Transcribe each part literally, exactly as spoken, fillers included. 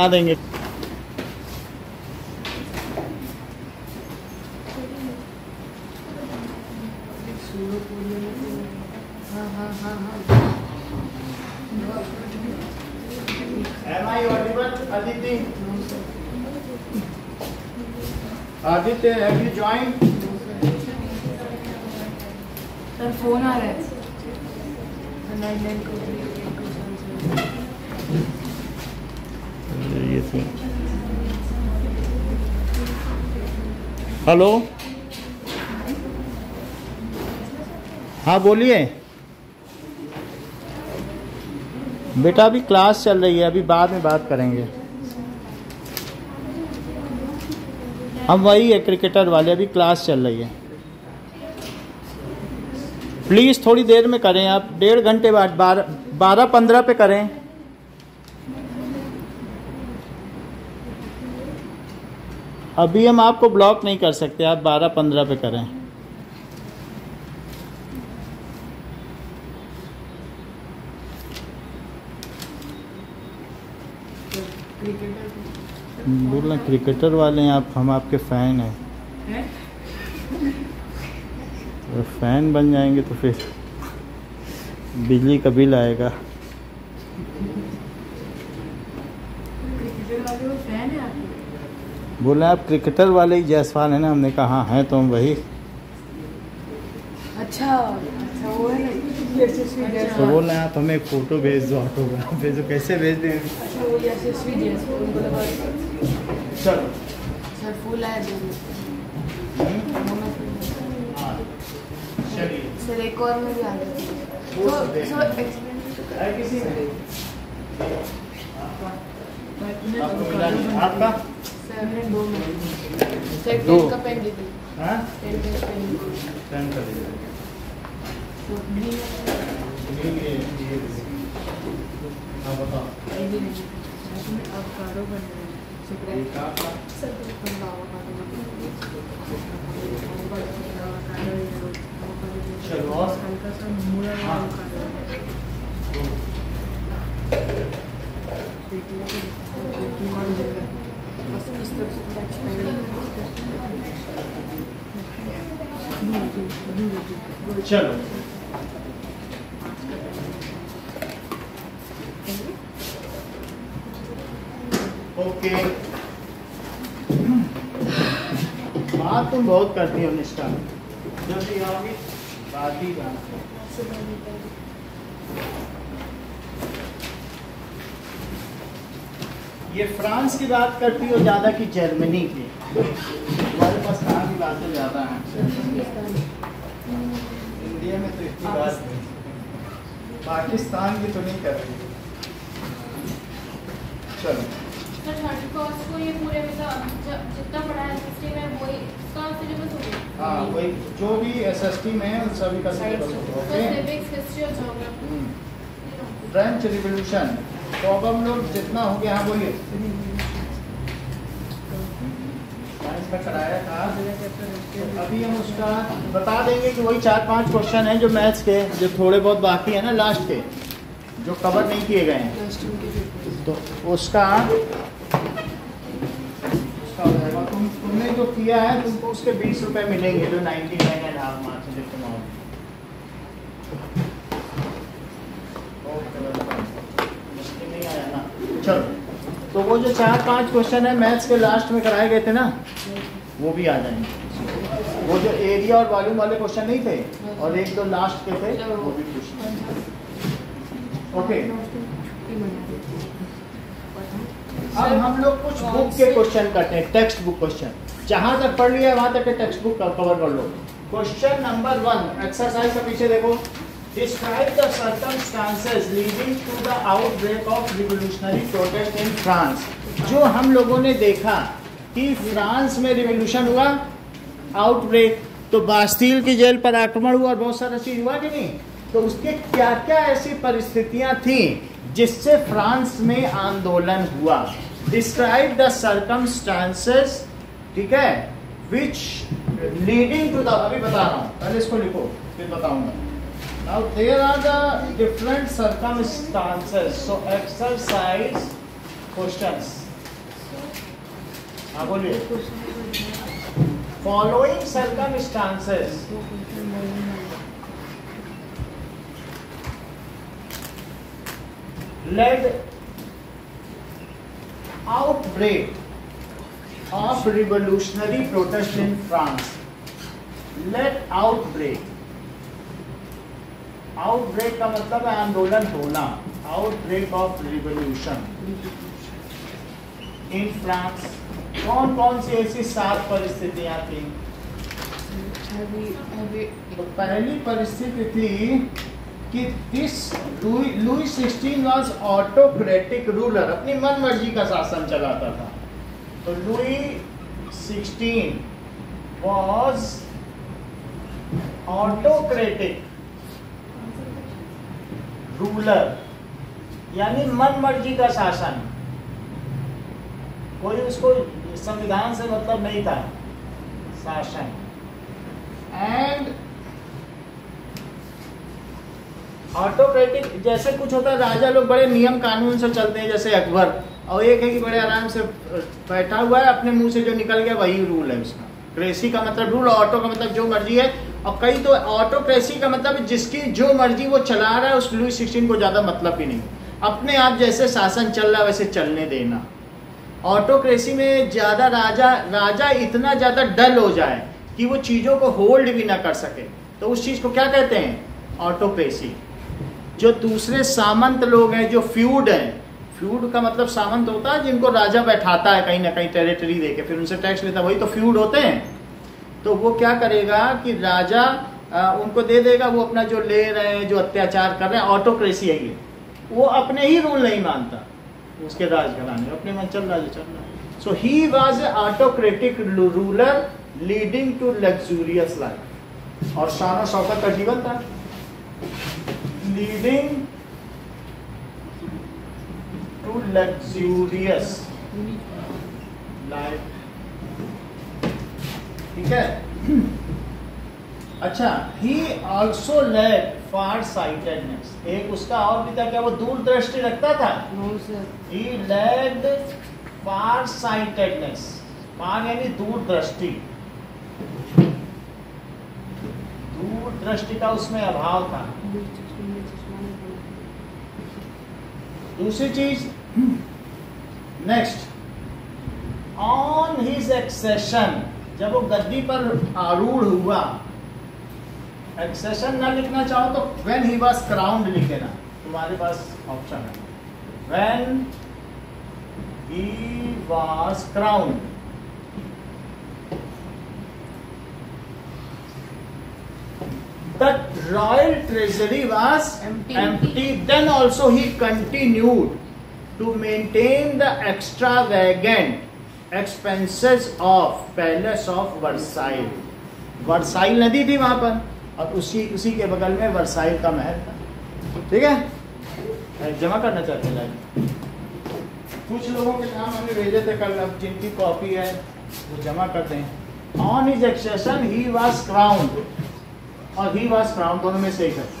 आ देंगे। Am I audible, Aditi? Aditya, have you joined? Sir phone आ रहा है। हेलो, हाँ बोलिए बेटा। अभी क्लास चल रही है, अभी बाद में बात करेंगे। हम वही है क्रिकेटर वाले, अभी क्लास चल रही है। प्लीज़ थोड़ी देर में करें आप, डेढ़ घंटे बाद बारह बारह पंद्रह पे करें। अभी हम आपको ब्लॉक नहीं कर सकते, आप बारह पंद्रह पे करें। बोल रहे क्रिकेटर वाले हैं आप, हम आपके फ़ैन हैं। है? अगर फ़ैन बन जाएंगे तो फिर बिजली का बिल आएगा। क्रिकेटर वाले वो फैन है आपके? बोले आप क्रिकेटर वाले ही जायसवाल है ना। हमने कहा हाँ हैं तो हम वही। अच्छा अच्छा वो है ना। तो बोल रहे हैं आप हमें एक फ़ोटो भेज दो, ऑटोग्राफ भेज दो। कैसे भेज दें? अच्छा वो यशस्वी जैसवाल उनको लगा। चलो सर फूल आया दो। चलिए सर एक और में भी आ गया। वो सब देख सो एक्सप्लेन है किसी में आपको मिला नहीं? आपका सर हमने दो में सर दो। पेन का पेन दे दी। हाँ पेन का पेन सेंड कर दीजिए। तो ग्रीन ये ये ये हाँ बताओ। ये भी नहीं इसमें अवकाडो बन रहा है। ये का सर तो अवकाडो चलो और हल्का सा मूड़ा हाँ। अवकाडो बस इस तरह से टच करेंगे। चलो ओके। बात तुम बहुत करती हो निष्ठा, जब भी आओगी बात ही बात। ये फ्रांस की बात करती हो ज़्यादा कि जर्मनी की? हमारे पास कहाँ की बातें ज़्यादा हैं। इंडिया में तो इतनी बात नहीं, पाकिस्तान की तो नहीं कर रही। चलो सर थर्टी फर्स्ट को ये पूरे मतलब जितना पढ़ा है एसएसटी में वही इसका सिलेबस हो गया। हाँ वही जो भी एसएसटी में है उन सभी का सिलेबस होगा। ओके। सिविक्स, हिस्ट्री और ज्योग्राफी। फ्रेंच रिवोल्यूशन तो अब हम लोग जितना हो गया हाँ बोलिए। साइंस में कराया था तो अभी हम उसका बता देंगे कि वही चार पांच क्वेश्चन हैं जो मैथ्स के, जो थोड़े बहुत बाकी है ना लास्ट के, जो कवर नहीं किए गए हैं। तो उसका उसका हो जाएगा। तुम तुमने जो किया है तुमको उसके बीस रुपए मिलेंगे, जो ninety nine and half marks जब तुम आओगे। मुश्किल नहीं आया ना। चलो तो वो जो चार पांच क्वेश्चन है मैथ्स के लास्ट में कराए गए थे ना, वो भी आ जाएंगे। वो जो एरिया और वॉल्यूम वाले क्वेश्चन नहीं थे और एक दो लास्ट के थे वो भी पूछ। ओके अब हम लोग कुछ बुक के क्वेश्चन करते हैं, टेक्स्ट बुक क्वेश्चन। जहां तक पढ़ लिया वहां तक के टेक्स्ट बुक कवर कर लो। क्वेश्चन नंबर वन एक्सरसाइज का पीछे देखो। Describe the circumstances leading to the outbreak of revolutionary protest in France. जो हम लोगों ने देखा कि फ्रांस में रिवोल्यूशन हुआ, आउटब्रेक, तो बास्टील की जेल पर आक्रमण हुआ और बहुत सारा चीज हुआ कि नहीं। तो उसके क्या क्या ऐसी परिस्थितियां थी जिससे फ्रांस में आंदोलन हुआ। डिस्क्राइब द सर्कमस्टांसेस, ठीक है, विच लीडिंग टू द, अभी बता रहा हूँ पहले इसको लिखो फिर बताऊंगा। Now there are the different circumstances, so exercise questions. हाँ बोलिए। क्वेश्चन कर दिया। फॉलोइंग सर्कमस्टांसेस दो क्वेश्चन बोलने वाले। led outbreak of revolutionary protest in France. Led outbreak. Outbreak का मतलब है आंदोलन होना. Outbreak of revolution in France. कौन कौन सी ऐसी सात परिस्थितियां थी? अभी अभी तो पहली परिस्थिति थी कि this Louis Louis sixteen was autocratic ruler, अपनी मन मर्जी का शासन चलाता था। तो Louis sixteen was autocratic ruler, यानी मन मर्जी का शासन, कोई उसको संविधान से मतलब नहीं था, शासन। एंड ऑटोक्रेटिक जैसे कुछ होता है, राजा लोग बड़े नियम कानून से चलते हैं, जैसे अकबर, और एक है कि बड़े आराम से बैठा हुआ है, अपने मुंह से जो निकल गया वही रूल है उसका। क्रेसी का मतलब रूल, ऑटो का मतलब जो मर्जी है, और कई तो ऑटोक्रेसी का मतलब जिसकी जो मर्जी वो चला रहा है, उस लुई सिक्सटीन को ज्यादा मतलब ही नहीं, अपने आप जैसे शासन चल रहा है वैसे चलने देना। ऑटोक्रेसी में ज्यादा राजा राजा इतना ज्यादा डल हो जाए कि वो चीजों को होल्ड भी ना कर सके, तो उस चीज को क्या कहते हैं? ऑटोक्रेसी। जो दूसरे सामंत लोग हैं, जो फ्यूड हैं, फ्यूड का मतलब सामंत होता है जिनको राजा बैठाता है कहीं ना कहीं टेरिटरी देके, फिर उनसे टैक्स लेता है, वही तो फ्यूड होते हैं। तो वो क्या करेगा कि राजा आ, उनको दे देगा, वो अपना जो ले रहे हैं, जो अत्याचार कर रहे हैं, ऑटोक्रेसी है ये। वो अपने ही रूल नहीं मानता, उसके राज घराने अपने मन चल रहा है चल रहा है। So he was a autocratic ruler leading to luxurious life, और शान शौकत का जीवन था। लीडिंग टू लग्जूरियस लाइफ, ठीक है। अच्छा, he also led far sightedness, एक उसका और भी था, क्या वो दूरदृष्टि रखता था? No sir. He led far sightedness, far यानी दूरदृष्टि, दूरदृष्टि का उसमें अभाव था। दूसरी चीज, नेक्स्ट, ऑन हिज एक्सेशन, जब वो गद्दी पर आरूढ़ हुआ, एक्सेशन ना लिखना चाहो तो व्हेन ही वाज क्राउन्ड लिख देना, तुम्हारे पास ऑप्शन है, when he was crowned. The royal treasury was Empty. empty. Then also he continued to maintain the extravagant expenses of Palace of Versailles. Versailles नदी थी वहां पर, और उसी उसी के बगल में वर्साइल का महल था। ठीक है, जमा करना चाहते हैं लाइन। कुछ लोगों के नाम हमें भेजे थे कल, अब जिनकी कॉपी है वो जमा करते हैं। On his accession he was crowned, और ही वाज क्राउन, दोनों में से एक है।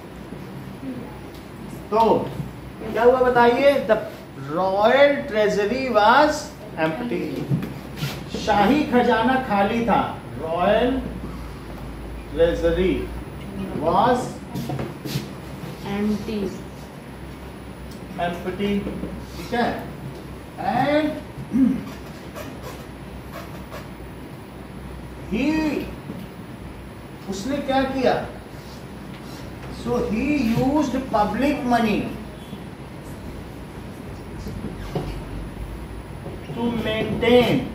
तो क्या हुआ बताइए? The royal treasury was empty, शाही खजाना खाली था। Royal treasury was empty empty, ठीक है। एंड ही, उसने क्या किया? So he used public money to maintain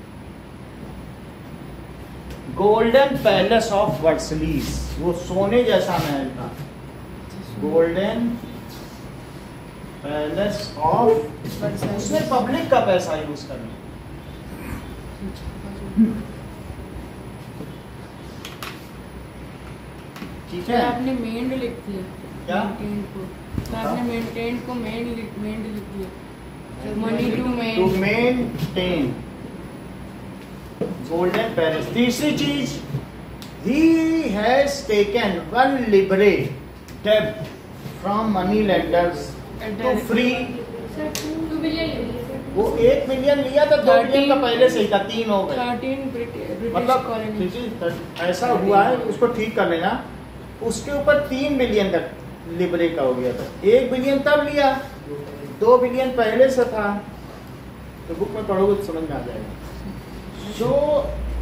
golden palace of Versailles, वो सोने जैसा महल था, गोल्डन पैलेस ऑफ, उसने पब्लिक का पैसा यूज कर लिया। ठीक है, आपने मेंड लिख दिया क्या? मेंटेन को, तो आपने मेंटेन को मेंड लिख मेंड लिख दिया। Money to to mend, maintain golden palace. तीसरी चीज, he has taken one liberate debt from money lenders to free sir two billion ले लीजिए। वो एक मिलियन लिया था, दो मिलियन का पहले से ही था, तीन हो गए। थर्टीन ब्रिटिश मतलब कॉलोनी। ठीक है, ऐसा हुआ है, उसको ठीक कर लेना। उसके ऊपर तीन बिलियन का लिबरे का हो गया था। एक बिलियन तब लिया, दो बिलियन पहले से था। तो बुक में पढ़ोगे तो समझ में आ जाएगा। सो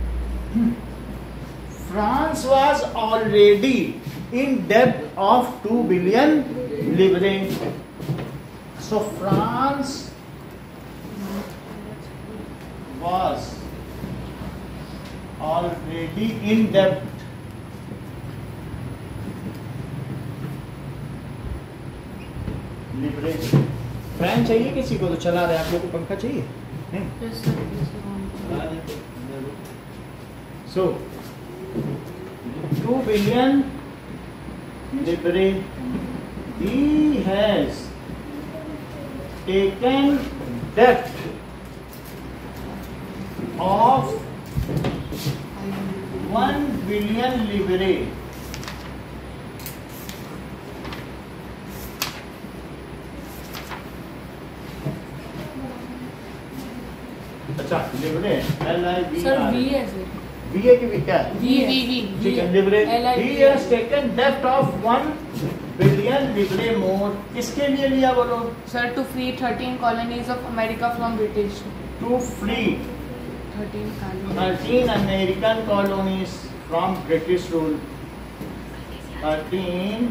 फ्रांस वाज ऑलरेडी इन डेब्ट of two billion Libre. So France was already in debt लिबरेज। Fan चाहिए किसी को? तो चला रहे, आप लोग को पंखा चाहिए नहीं? सो two billion Libre he has taken debt of one billion livre अच्छा Libre L I B sir are we है सर, वी ए की भी क्या है? वी वी वी ठीक है, Libre L I B he has taken debt of one billion livre more। किसके लिए लिया बोलो? Sir to free thirteen colonies of America from British. To free thirteen colony thirteen American colonies from British rule। thirteen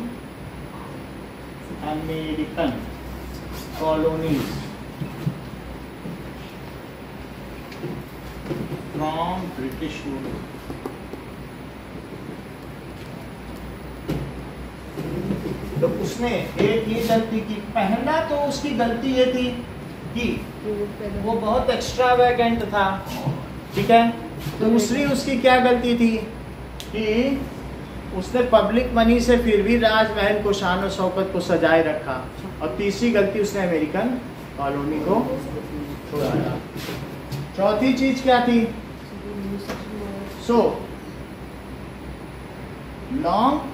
American colonies from British rule। तो उसने एक ये गलती की। पहला तो उसकी गलती ये थी कि वो बहुत एक्स्ट्रा वैकेंट था, ठीक है। दूसरी उसकी क्या गलती थी कि उसने पब्लिक मनी से फिर भी राजमहल को शान और शौकत को सजाए रखा। और तीसरी गलती उसने अमेरिकन कॉलोनी को छुड़ाया। चौथी चीज क्या थी? सो लॉन्ग,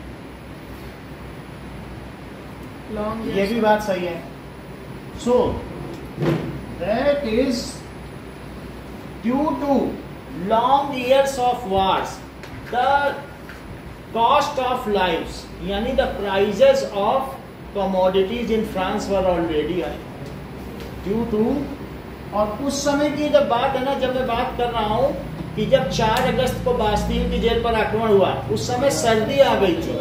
लॉन्ग ये भी बात सही है। So that is due to long years of wars the cost of lives यानी the prices of commodities in France were already high due to. और उस समय की जब बात है ना, जब मैं बात कर रहा हूं कि जब चार अगस्त को बास्तील की जेल पर आक्रमण हुआ, उस समय सर्दी आ गई थी।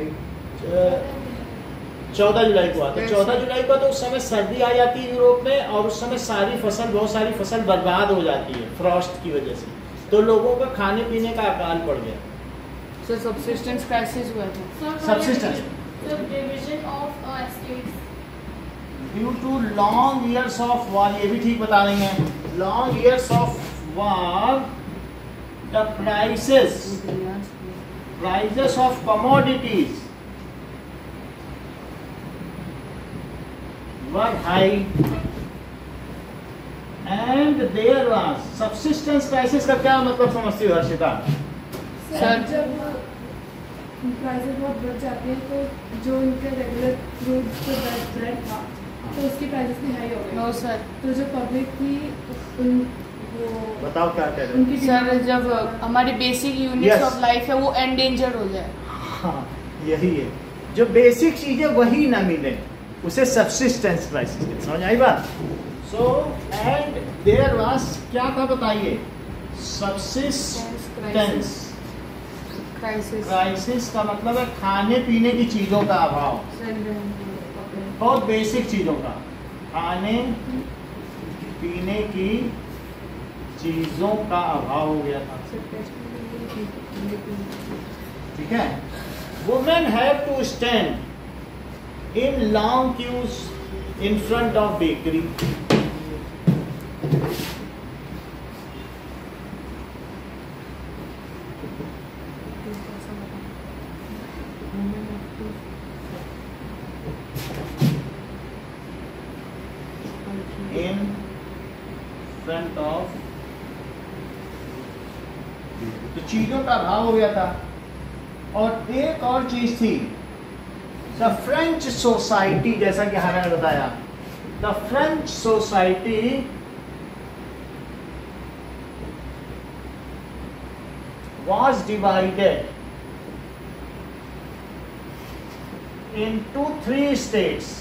चौदह जुलाई को आता, चौदह जुलाई को तो उस समय सर्दी आ जाती है यूरोप में, और उस समय सारी फसल, बहुत सारी फसल बर्बाद हो जाती है फ्रॉस्ट की वजह से। तो लोगों का खाने पीने का अकाल पड़ गया। सर सब्सिस्टेंस क्राइसिस हुआ था। Subsistence. The division of uh, estates. Due to long years of war, ये भी ठीक बता रही हैं। Long years of war the prices prices of commodities were high and there was subsistence crisis. का क्या मतलब समझती हो हर्षिता? सर जब प्राइसेस बहुत बढ़ जाती है तो जो उनके रेगुलर फ्रूट्स जो ब्रेड था तो उसकी प्राइसेस भी हाई हो गई। नो सर, तो जो पब्लिक थी उन वो बताओ क्या कह रहे हो? उनकी सर जब हमारी basic units Yes. Of life है वो एंडेंजर हो जाए। हाँ, यही है। जो बेसिक चीजें वही ना मिले उसे सब्सिस्टेंस क्राइसिस। समझ आई बात? सो एंड देयर वाज क्या था बताइए? सब्सिस्टेंस क्राइसिस क्राइसिस का मतलब है खाने पीने की चीजों का अभाव, बहुत बेसिक चीजों का। खाने पीने की चीजों का अभाव हो गया था, ठीक है। Women have to stand in long queues in front of bakery. In front of, तो चीजों का अभाव हो गया था। और एक और चीज थी, द फ्रेंच सोसाइटी, जैसा कि हमें बताया The French society was divided into three states.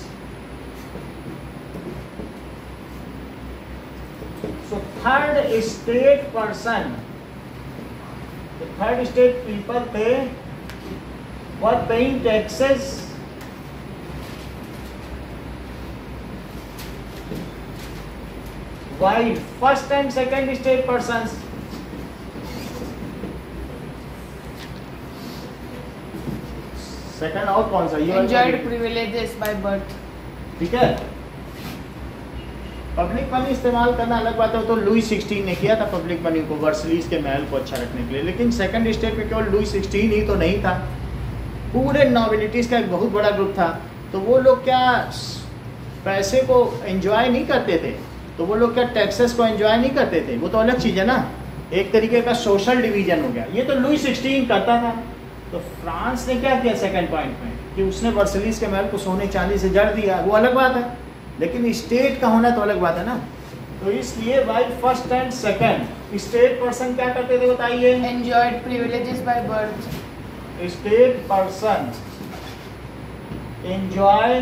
So third state person, the third state people, they were paying taxes while first and second state persons second और कौन सा? ये enjoyed privileges by birth. ठीक है। Public money इस्तेमाल करना अलग बात है, तो लुई सिक्सटीन ने किया था पब्लिक मनी को वर्सलीज के महल को अच्छा रखने के लिए, लेकिन सेकंड स्टेट में केवल लुई सिक्सटीन ही तो नहीं था, पूरे नॉबिलिटीज का एक बहुत बड़ा ग्रुप था। तो वो लोग क्या पैसे को एंजॉय नहीं करते थे, तो वो लोग क्या टैक्सेस को एंजॉय नहीं करते थे, वो तो अलग चीज़ है ना, एक तरीके का सोशल डिवीजन हो गया। ये तो लुई सिक्सटीन करता था। तो फ्रांस ने क्या किया सेकंड पॉइंट में कि उसने वर्सलीज के महल को सोने चांदी से जड़ दिया, वो अलग बात है, लेकिन स्टेट का होना तो अलग बात है ना। तो इसलिए भाई first and second state person क्या करते थे बताइए? Enjoyed privileges by birth. State person enjoy,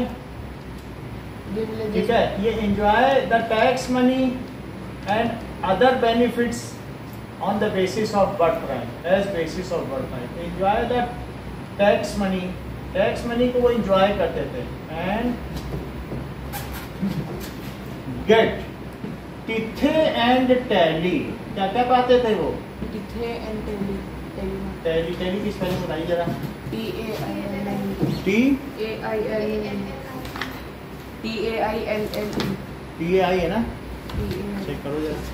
ठीक है, ये enjoy the tax money and other benefits on the basis of birthright, as basis of birthright, enjoy the tax money, tax money को वो enjoy करते थे, and get तिथे and tally, क्या क्या पाते थे वो? तिथे and tally, tally, tally की स्पेलिंग बताइए जरा। T A I L L E. T A I L L E. T A I L L E. T A I है ना? T A I. चेक करो जरा।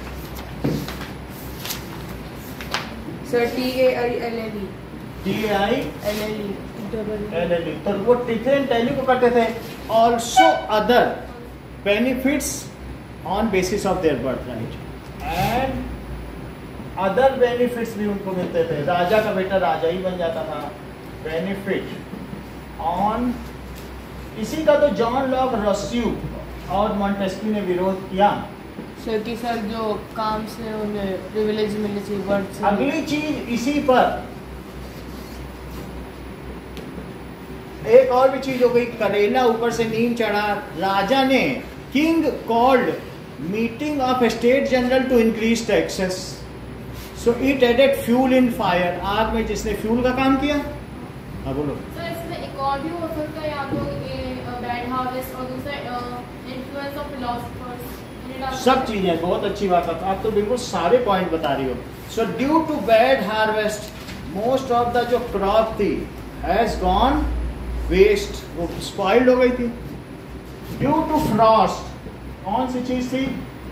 Sir, T A I L L E. T A I L L E. Double. L L E, तो वो तिथे and tally को करते थे। Also other benefits on basis of their birthright and other benefits भी उनको मिलते थे। राजा का बेटा राजा ही बन जाता था। बेनिफिट ऑन, इसी का तो जॉन लॉक रस्यू और मॉन्टेस्क्यू ने विरोध किया। सर की सर जो काम से उन्हें प्रिविलेज मिलने चाहिए बर्थ से। अगली चीज इसी पर एक और भी चीज हो गई, करेला ऊपर से नीम चढ़ा। राजा ने king called meeting of state general to increase taxes, so it added fuel in fire, आग में जिसने फ्यूल का काम किया। हाँ बोलो। सर इसमें एक और भी हो सकता है, या तो ये बैड हार्वेस्ट और दूसरा इन्फ्लुएंस ऑफ फिलोसफर्स, सब चीजें बहुत अच्छी बात है, आप तो बिल्कुल सारे पॉइंट बता रही हो। So due to bad harvest most of the जो क्रॉप थी हैज गॉन वेस्ट, वो स्पॉइल्ड हो गई थी। ड्यू टू फ्रॉस्ट, कौन सी चीज थी?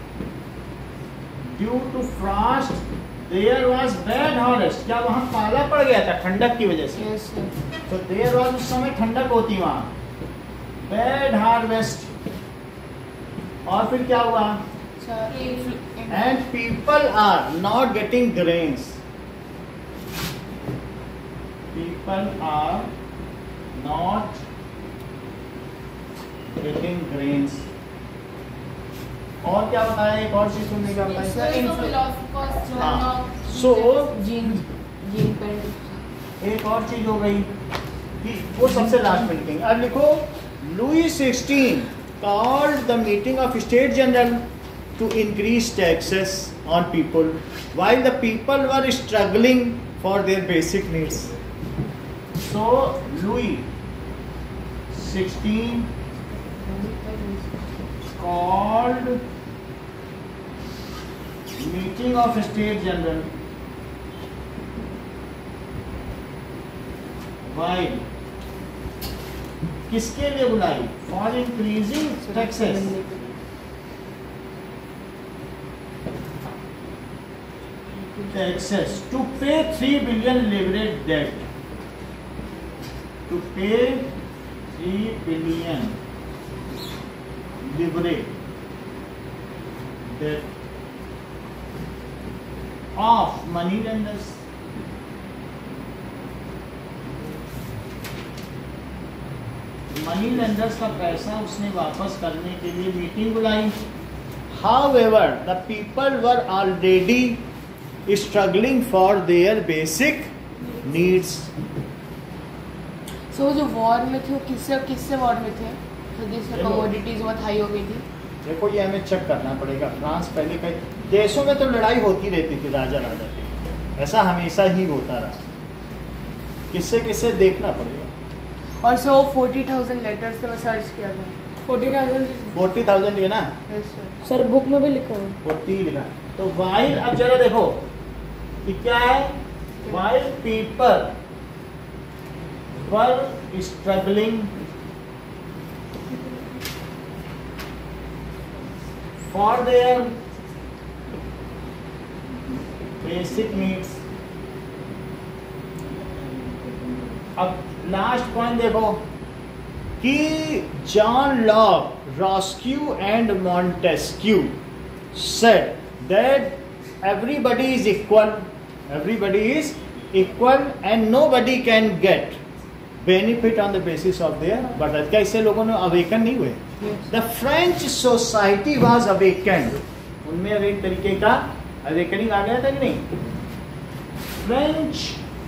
Due to frost there was bad harvest, क्या वहां पाला पड़ गया था ठंडक की वजह से? Yes sir. तो देयर वाज, उस समय ठंडक होती वहां, बैड हार्वेस्ट, और फिर क्या हुआ? And people are not getting grains, people are not getting grains. और क्या बताया? एक और चीज तुमने क्या बताया? हाँ, सो जीन जीन पेंट। एक और चीज हो गई कि वो सबसे लास्ट में लिखेंगे। अब लिखो, Louis sixteen called the meeting of state general to increase taxes on people while the people were struggling for their basic needs. So Louis sixteen called meeting of state general while, किसके लिए बुलाई? For increasing taxes, taxes to pay three billion livres debt, to pay three billion livres debt of money lenders, money lenders का पैसा उसने वापस करने के लिए मीटिंग बुलाई। However the people were already struggling for their basic needs. So जो war में थे वो किससे किससे वॉर में थे? तो जिसमें देखो। कमोडिटीज बहुत हाई हो गई थी। देखो ये हमें चेक करना पड़ेगा। फ्रांस पहले कई देशों में तो लड़ाई होती रहती थी राजा राजा की, ऐसा हमेशा ही होता रहा। किससे किससे देखना पड़ेगा। और सो फोर्टी थाउजेंड लेटर्स से मैं सर्च किया था। फोर्टी थाउजेंड फोर्टी थाउजेंड है ना, Yes, sir. सर बुक में भी लिखा हुआ फोर्टी लिखा। तो वाइल, अब जरा देखो कि क्या है, while people were struggling for their basic needs. अब लास्ट पॉइंट देखो कि John Locke, Rousseau and Montesquieu said that everybody is equal, everybody is equal and nobody can get benefit on the basis of their birth। क्या इससे लोगों ने awaken नहीं हुए? Yes. The French society was awakened। उनमें अब एक तरीके का अवेकनिंग आ गया था कि नहीं? French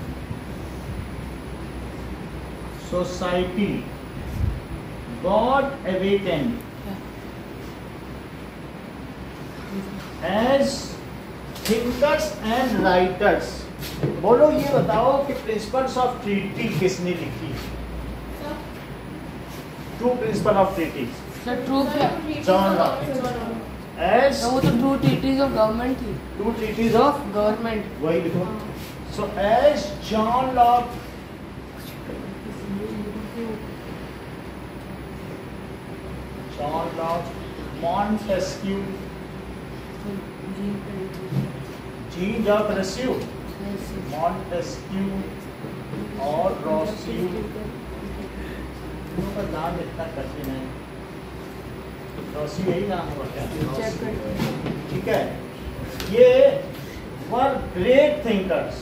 society got awakened as thinkers and writers। बोलो ये बताओ कि प्रिंसिपल्स ऑफ ट्रीटी किसने लिखी? True principle of treaty sir true क्या? John Locke. एज तो वो तो ट्रू ट्रीटीज ऑफ गवर्नमेंट थी। True treaties of government. वही लिखो। So as John Locke John Locke, Montesquieu, Jean Jacques Rousseau, Montesquieu और Rousseau, उनका नाम इतना कठिन है। Rousseau यही नाम होगा क्या? चेक करते ठीक है। ये were great thinkers,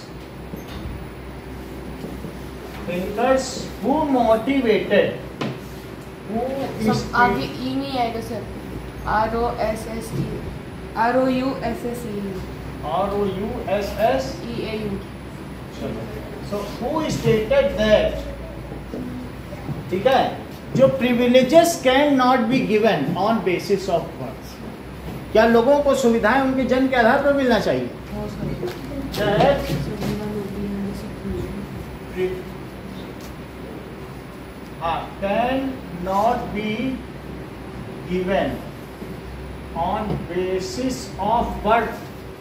thinkers who motivated, who सब आगे ई नहीं आएगा sir. R O S S E, R O U S S E, R O U S S E A U. So who stated that, ठीक है, जो privileges can not be given on basis of birth। क्या लोगों को सुविधाएं उनके जन्म के आधार पर मिलना चाहिए? That हाँ, can not be given on basis of birth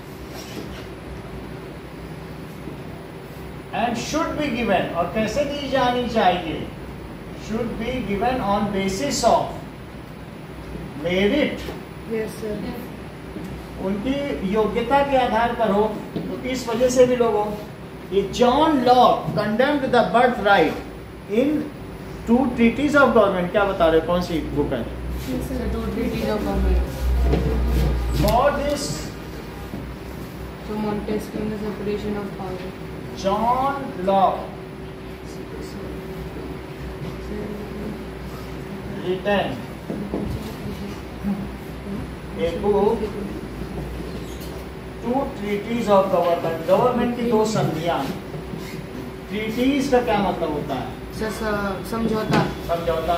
and should be given, और कैसे दी जानी चाहिए? should be given on basis of merit, yes sir. उनकी योग्यता के आधार पर हो। तो इस वजह से भी लोगों, ये John Locke condemned the birth right in two treaties of government. क्या बता रहे हो, कौन सी बुक है? Sir true treaties of government. For this So Montesquieu in the separation of power. John Locke written a book, two treaties of government। Government की दो संधियां। Treaties का क्या मतलब होता है? सर स- समझौता। समझौता।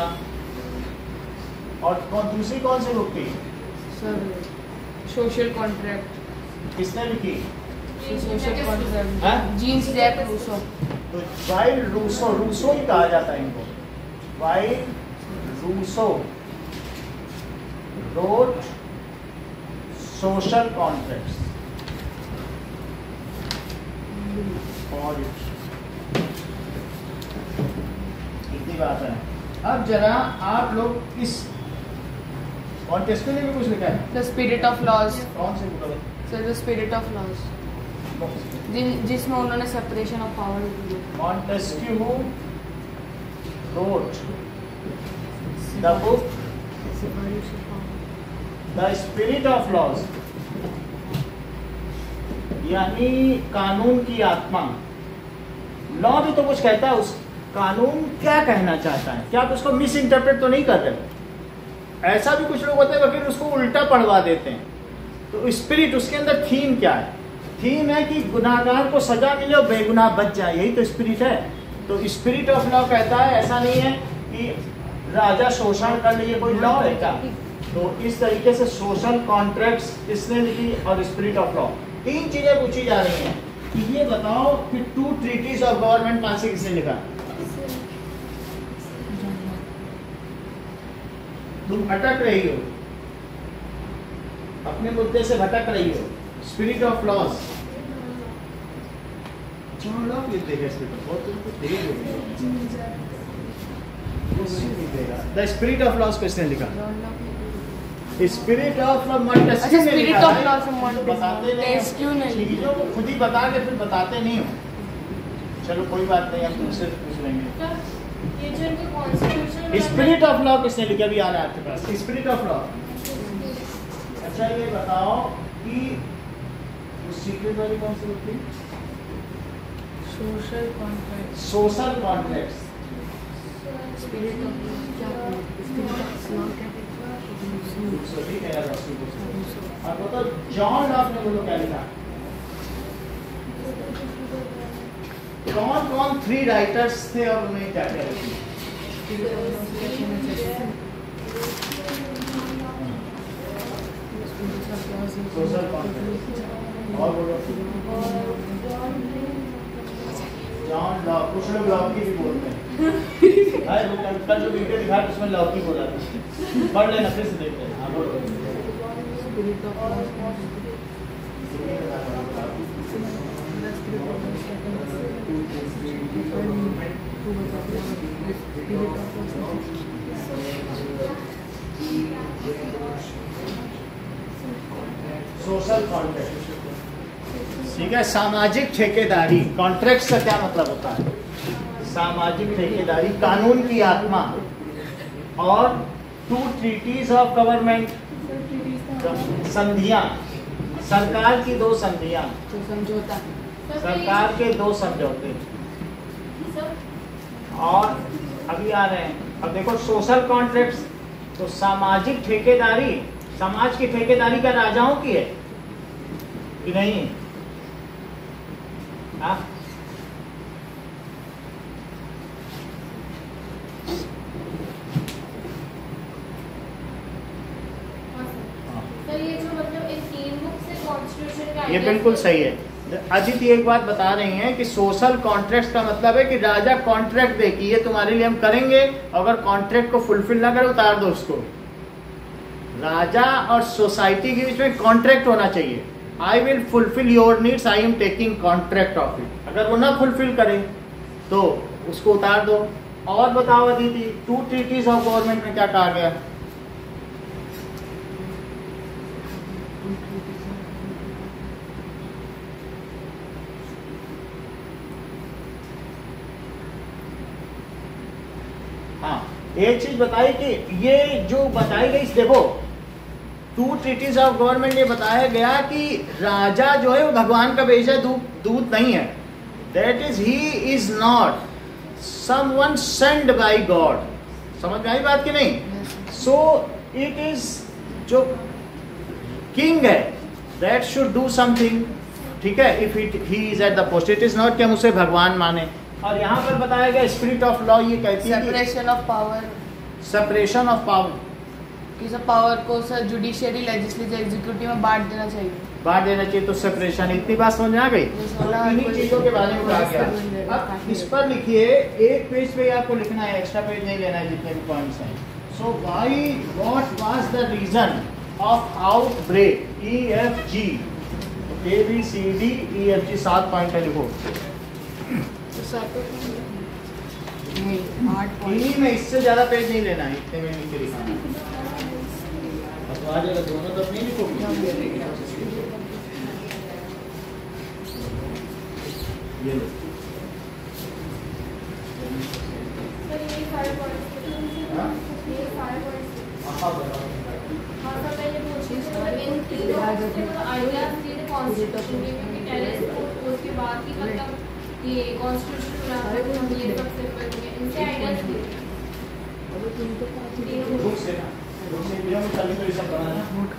और कौन दूसरी कौन सी बुक थी? Sir social contract. किसने लिखी? सोशल हाँ? Contract Jean Jacques Rousseau. तो वाइल रूसो, रूसो ही कहा जाता है इनको। While Rousseau wrote social contracts और इतनी बात है। अब जरा आप लोग इस कॉन्टेक्स्ट में भी कुछ लिखा है? The spirit of laws. कौन से बुक है? Sir the spirit of laws, जिसमें उन्होंने separation of power. Montesquieu wrote the book The Spirit of Laws, यानी कानून की आत्मा। लॉ भी तो कुछ कहता है, उस कानून क्या कहना चाहता है, क्या आप उसको मिस इंटरप्रेट तो नहीं कर रहे हो। ऐसा भी कुछ लोग होते हैं वकील उसको उल्टा पढ़वा देते हैं। तो स्पिरिट, उसके अंदर थीम क्या है? थीम है कि गुनाहगार को सजा मिले और बेगुनाह बच जाए, यही तो स्पिरिट है। तो स्पिरिट ऑफ लॉ कहता है ऐसा नहीं है कि राजा शोषण कर लिए, कोई लॉ है क्या? तो इस तरीके से सोशल कॉन्ट्रैक्ट्स किसने लिखी और स्पिरिट ऑफ लॉ, तीन चीजें पूछी जा रही हैं कि ये बताओ कि टू ट्रीटीज ऑफ गवर्नमेंट कहां से किसने लिखा? तुम अटक रही हो, अपने मुद्दे से भटक रही हो। Spirit of laws John Locke लिख देगा, स्पिरिट बहुत कुछ तेज हो गया। द स्पिरिट ऑफ लॉज किसने लिखा? स्पिरिट ऑफ लॉ मॉन्टेस्क्यू ने स्पिरिट लिखा ऑफ है। लॉ फ्रॉम बताते मॉन्टेस्क्यू ने नहीं, चीजों को खुद ही बता के फिर बताते नहीं हो। चलो कोई बात नहीं, हम तुमसे पूछ लेंगे। ये जो इनके कॉन्स्टिट्यूशन स्पिरिट ऑफ लॉ किसने लिखा? अभी आ रहा है आपके पास स्पिरिट ऑफ लॉ। अच्छा ये बताओ कि उस सीक्रेट वाली कौन सी होती है? Social contract. Social contracts. Spirit of law क्या है? स्पिरिट ऑफ लॉ क्या है? सही कह रहा है। और बताओ जॉन लॉक ने बोलो क्या लिखा? कौन कौन थ्री राइटर्स थे और उन्हें क्या क्या लिखी? Social contract. और बोलो जॉन लॉक। कुछ लोग लॉक की भी बोलते हैं। अरे वो कल कल जो वीडियो दिखा उसमें लॉक की बोला था, पढ़ लेना फिर से देखते हैं। हाँ बोलो। सोशल कॉन्ट्रैक्ट, ठीक है। सामाजिक ठेकेदारी, कॉन्ट्रैक्ट का क्या मतलब होता है? सामाजिक ठेकेदारी, कानून की आत्मा। और टू ट्रीटीज ऑफ गवर्नमेंट, संधियां, सरकार की दो संधियां, समझौता। सरकार के दो समझौते। और अभी आ रहे हैं, अब देखो सोशल कॉन्ट्रैक्ट्स, तो सामाजिक ठेकेदारी, समाज की ठेकेदारी क्या राजाओं की है कि नहीं? हाँ? सर ये जो मतलब इन तीन बुक से कॉन्स्टिट्यूशन का ये बिल्कुल सही है। अजित एक बात बता रही हैं कि सोशल कॉन्ट्रैक्ट का मतलब है कि राजा कॉन्ट्रैक्ट दे कि ये तुम्हारे लिए हम करेंगे, अगर कॉन्ट्रैक्ट को फुलफिल ना करे उतार दो उसको। राजा और सोसाइटी के बीच में कॉन्ट्रैक्ट होना चाहिए। I will fulfil your needs, I am taking contract of it. अगर वो ना फुलफिल करे तो उसको उतार दो। और बताओ Aditi, two treaties of government में क्या कहा गया? हाँ, एक चीज बताई कि ये जो बताई गई, देखो टू ट्रीटीज ऑफ गवर्नमेंट ये बताया गया कि राजा जो है वो भगवान का भेजा दूत दूत नहीं है। That is he is not someone send by God. समझ में आई बात कि नहीं? सो इट इज जो किंग है दैट शुड डू समथिंग, ठीक है, if it he is at the post. It is not कि हम उसे भगवान माने। और यहाँ पर बताया गया स्पिरिट ऑफ लॉ ये कहती है separation of power, separation of power, कि सब पावर को सर जुडिशियरी, लेजिस्लेटिव, एग्जीक्यूटिव में बांट देना चाहिए। बांट देना चाहिए। तो सेपरेशन, इतनी बात समझ में आ गई। तो इन्हीं चीजों के बारे में कहा गया। अब इस पर लिखिए, एक पेज पे आपको लिखना है, एक्स्ट्रा पेज नहीं लेना है जितने भी पॉइंट्स हैं। So why, what was the reason of outbreak E F G, A B C D E F G, सात पॉइंट है, लिखो। नहीं, आठ पॉइंट। इन्हीं में, इससे ज्यादा पेज नहीं लेना है, इतने में लिख के दिखाना। तो आ जाएगा, दोनों तरफ नहीं लिखोगे। ये लो। सर ये सारे पॉइंट्स, हाँ? ये सारे पॉइंट्स। हाँ, बताओ। हाँ सर, मैं ये पूछ रही थी मतलब इन तीनों से मतलब आइडियाज थे कॉन्स्टिट्यूशन के, क्योंकि टेरेस उसके बाद ही मतलब ये कॉन्स्टिट्यूशन ये सब से इनसे आइडियाज थे बुक से ना बुक से वीडियो में कभी तो ये सब बनाना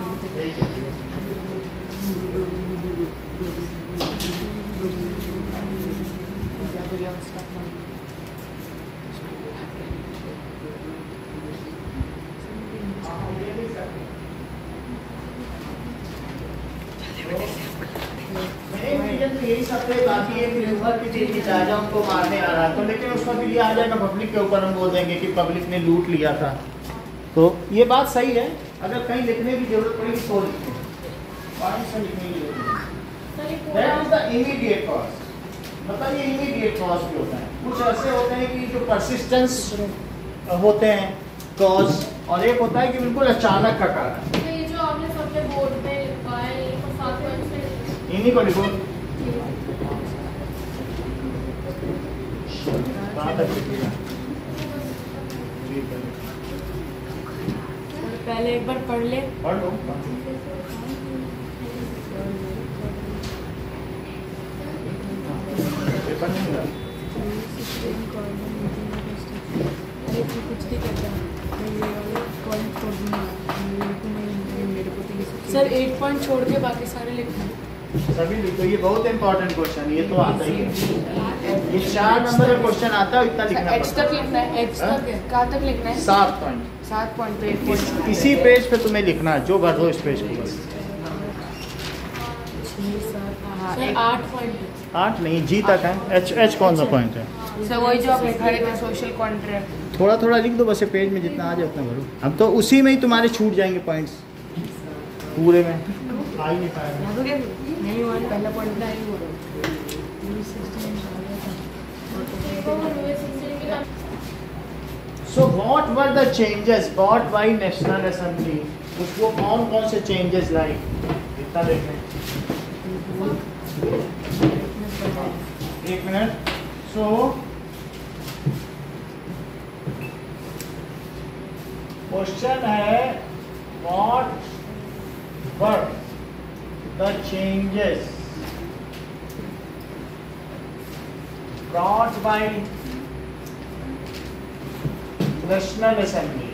यही सब थे। बाकी एक र्यूमर की थी कि राजा उनको मारने आ रहा था, लेकिन उसका फिर ये आ जाएगा पब्लिक के ऊपर, हम बोल देंगे कि पब्लिक ने लूट लिया था। तो ये बात सही है, अगर कहीं लिखने की जरूरत पड़ेगी तो लिखें, पॉइंट से लिखने की जरूरत है। That is the immediate cause. मतलब ये इमीडिएट कॉज भी होता है। कुछ ऐसे होते हैं कि जो परसिस्टेंस होते हैं कॉज, और एक होता है कि बिल्कुल अचानक का कारण। तो ये जो आपने सबके बोर्ड पे लिखा है ये तो सात पॉइंट से इन्हीं को लिखो। कहाँ तक लिखिएगा? पहले एक बार पढ़ ले। पढ़ लो। पेपर नहीं मिला। कुछ नहीं करता सर, एक पॉइंट छोड़ के बाकी सारे लिखना। सभी लिखो, ये बहुत इंपॉर्टेंट क्वेश्चन, ये तो आता ही है। ये चार नंबर का क्वेश्चन आता है, इतना लिखना एच तक लिखना है। एच तक है, कहाँ तक लिखना है? सात पॉइंट। सात पॉइंट पे एक इस, इसी पेज पे तुम्हें लिखना है, जो भर दो इस पेज को बस। सर आठ पॉइंट। आठ नहीं, जी तक है। एच एच कौन सा पॉइंट है? सर वही जो आप लिखा रहे थे, सोशल कॉन्ट्रैक्ट। थोड़ा थोड़ा लिख दो बस, ये पेज में जितना आ जाए उतना भरो। अब तो उसी में ही तुम्हारे छूट जाएंगे पॉइंट्स, पूरे में आ ही नहीं पाएगा। नहीं हुआ, पहला पॉइंट नहीं हुआ। So what were the changes brought by National Assembly? उसको कौन कौन से changes लाए? इतना देखें। एक मिनट। So क्वेश्चन है what were the changes brought by National Assembly?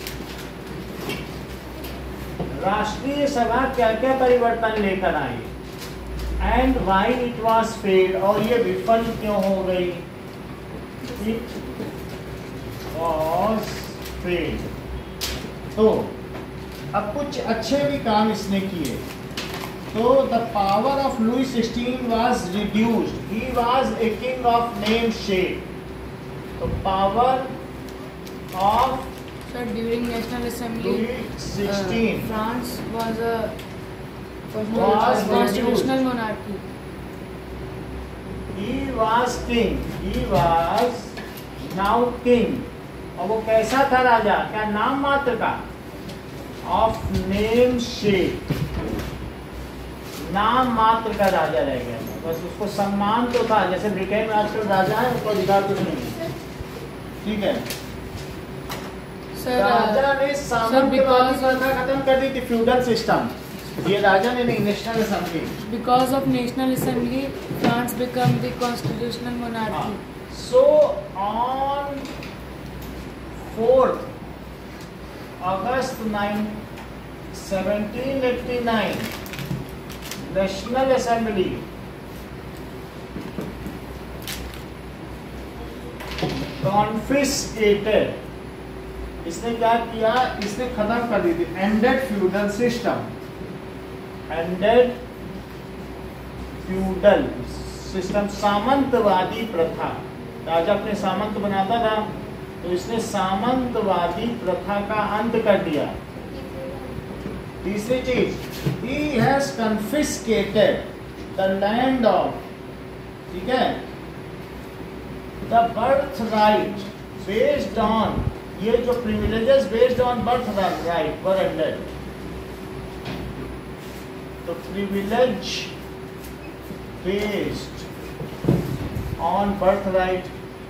राष्ट्रीय सभा क्या क्या परिवर्तन लेकर आई, and why it was failed, और ये विफल क्यों हो गई? It was failed. तो अब कुछ अच्छे भी काम इसने किए। तो the power of Louis sixteen was reduced, he was a king of name shape. तो power of Sir, during National Assembly, Louis sixteen uh, France was a was constitutional monarchy. He was king. He was now king. और वो कैसा था राजा? क्या नाम मात्र का? Of name shape, नाम मात्र का राजा रह गया। बस उसको सम्मान तो था, जैसे ब्रिटेन में आजकल राजा है, उसको अधिकार कुछ नहीं है। ठीक है। राजा ने सामंतवादी प्रथा खत्म कर दी थी, फ्यूडल सिस्टम। ये राजा ने नहीं, National Assembly. Because of national Assembly France become the constitutional monarchy. So on fourth August seventeen eighty nine National Assembly confiscated, इसने क्या किया? इसने खत्म कर दी थी ended feudal system. Ended feudal system, सामंतवादी प्रथा। राजा अपने सामंत बनाता था, तो इसने सामंतवादी प्रथा का अंत कर दिया। तीसरी चीज, he has confiscated the land of, ठीक है, the birthright based on, ये जो privileges based on birthright were ended. तो privilege based on birthright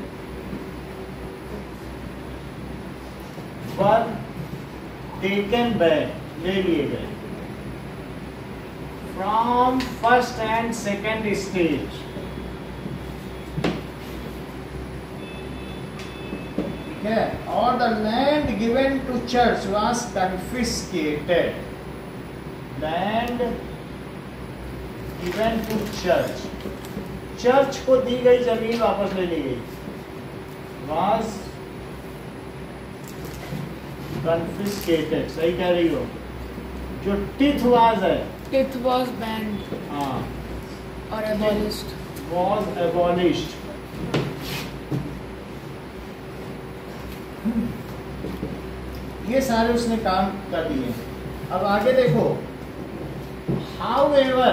were taken back, ले लिए गए from first and second stage. or the land given to church was confiscated. Land given to church, church को दी गई जमीन वापस ले ली गई. was confiscated. सही कह रही हो. जो टिथ वाज है, It was banned हाँ, or abolished. was abolished. ये सारे उसने काम कर दिए. अब आगे देखो. However,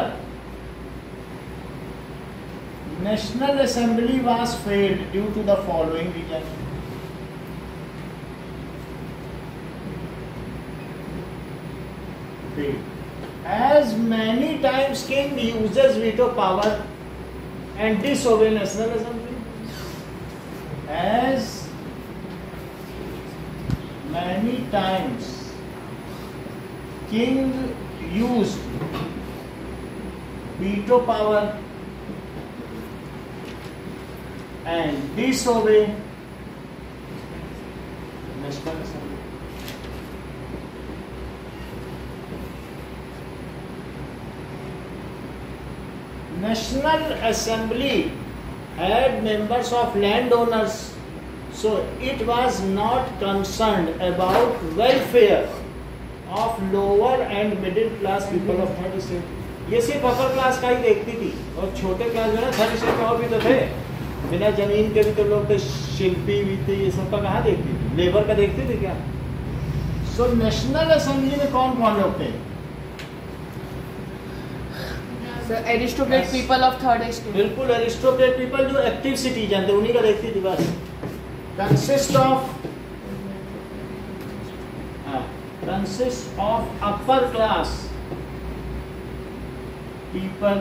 National Assembly was failed due to the following reason. Failed. As many times king uses veto power and disobey National Assembly. As many times king used veto power and disobey National Assembly. National Assembly had members of landowners, so it was not concerned about welfare of lower and middle class people of third state. ये सिर्फ upper class का ही देखती थी, और छोटे class जो है third state में और भी तो थे. बिना जमीन के भी तो लोग थे, शिल्पी भी थे, ये सब का कहाँ देखती थी? लेबर का देखती थी क्या? सो नेशनल असेंबली में कौन कौन लोग थे? So aristocrat people of third estate. बिल्कुल एरिस्टोक्रेट पीपल जो एक्टिव सिटीजन थे, उन्हीं का देखती थी बस. Consist of consist of upper class people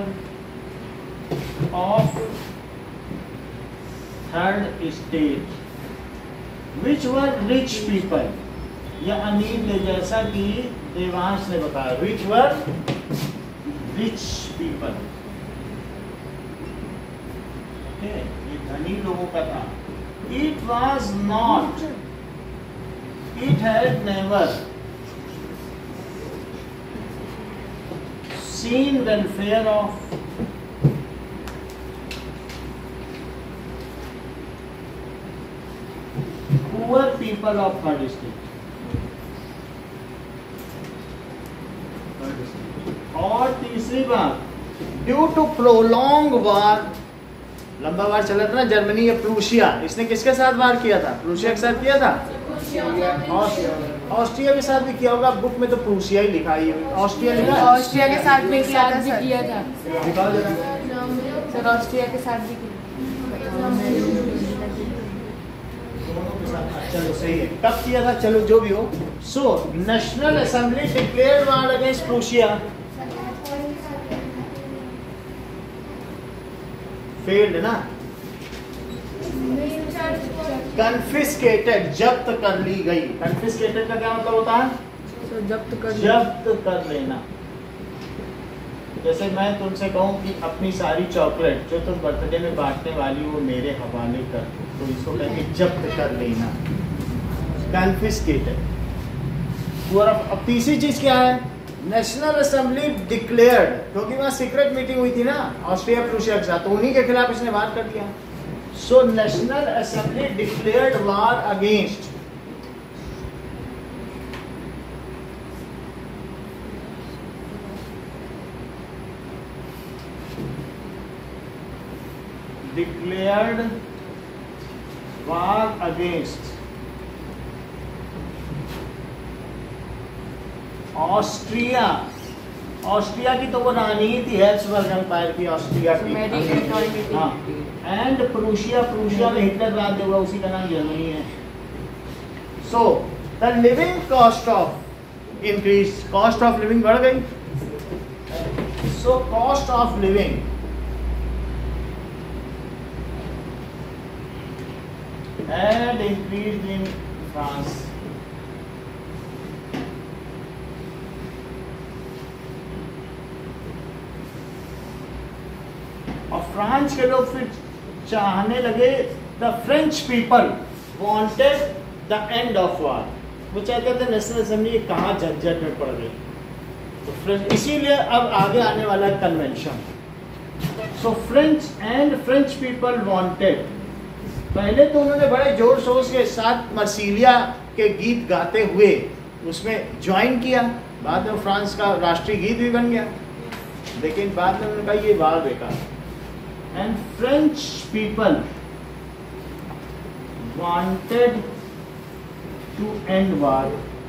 of third state which were rich people. या अनिल ने जैसा कि देवांश ने बताया, विच वर रिच पीपल. ये धनी लोगों का था. It was not, it had never seen welfare of poor people of third state. और तीसरी बात, ड्यू टू प्रोलॉन्ग वार, लंबा वार चला था ना जर्मनी या प्रूशिया, इसने किसके साथ वार किया था? प्रूशिया के साथ किया था. ऑस्ट्रिया के साथ भी किया होगा. बुक में तो प्रूशिया ही लिखा है. ऑस्ट्रिया लिखा है. ऑस्ट्रिया के साथ भी किया था सर. किया था दिखाओ जरा. सर ऑस्ट्रिया के साथ भी किया. दोनों के साथ. चलो सही है. कब किया था? चलो जो भी हो. So National Assembly declared war against Prussia. Failed ना. कन्फिस्केटेड, जब्त कर ली गई. कन्फिस्केटेड का क्या मतलब होता है? So जब्त कर जब्त कर लेना. जैसे मैं तुमसे कहूँ कि अपनी सारी चॉकलेट जो तुम बर्थडे में बांटने वाली वो मेरे हवाले कर, तो इसको कहेंगे जब्त कर लेना. कन्फिस्केटेड. और अब तीसरी चीज क्या है? नेशनल असेंबली डिक्लेयर्ड, क्योंकि वहाँ सीक्रेट मीटिंग हुई थी ना ऑस्ट्रिया प्रूशिया के साथ, तो उन्हीं के खिलाफ इसने वार कर दिया. So National Assembly declared war against declared war against Austria. Austria की तो वो रानी ही थी, हैब्सबर्ग एम्पायर की ऑस्ट्रिया की. हाँ. एंड प्रूशिया, प्रूशिया में हिटलर राज होगा, उसी का नाम जर्मनी है. So the living cost of increase, cost of living बढ़ गई. So cost of living had increased in France. और फ्रांस के लोग फिर चाहने लगे, the French people wanted the the end of war. वो चाहते थे नेशनल असेंबली कहाँ झंझट में पड़ गई, तो फ्रेंच, इसीलिए अब आगे आने वाला है convention. So French and French people wanted, पहले तो उन्होंने बड़े जोर शोर के साथ मर्सिलिया के गीत गाते हुए उसमें ज्वाइन किया, बाद में फ्रांस का राष्ट्रीय गीत भी बन गया, लेकिन बाद में उन्होंने कहा ये वार बेकार। And French people wanted to end war.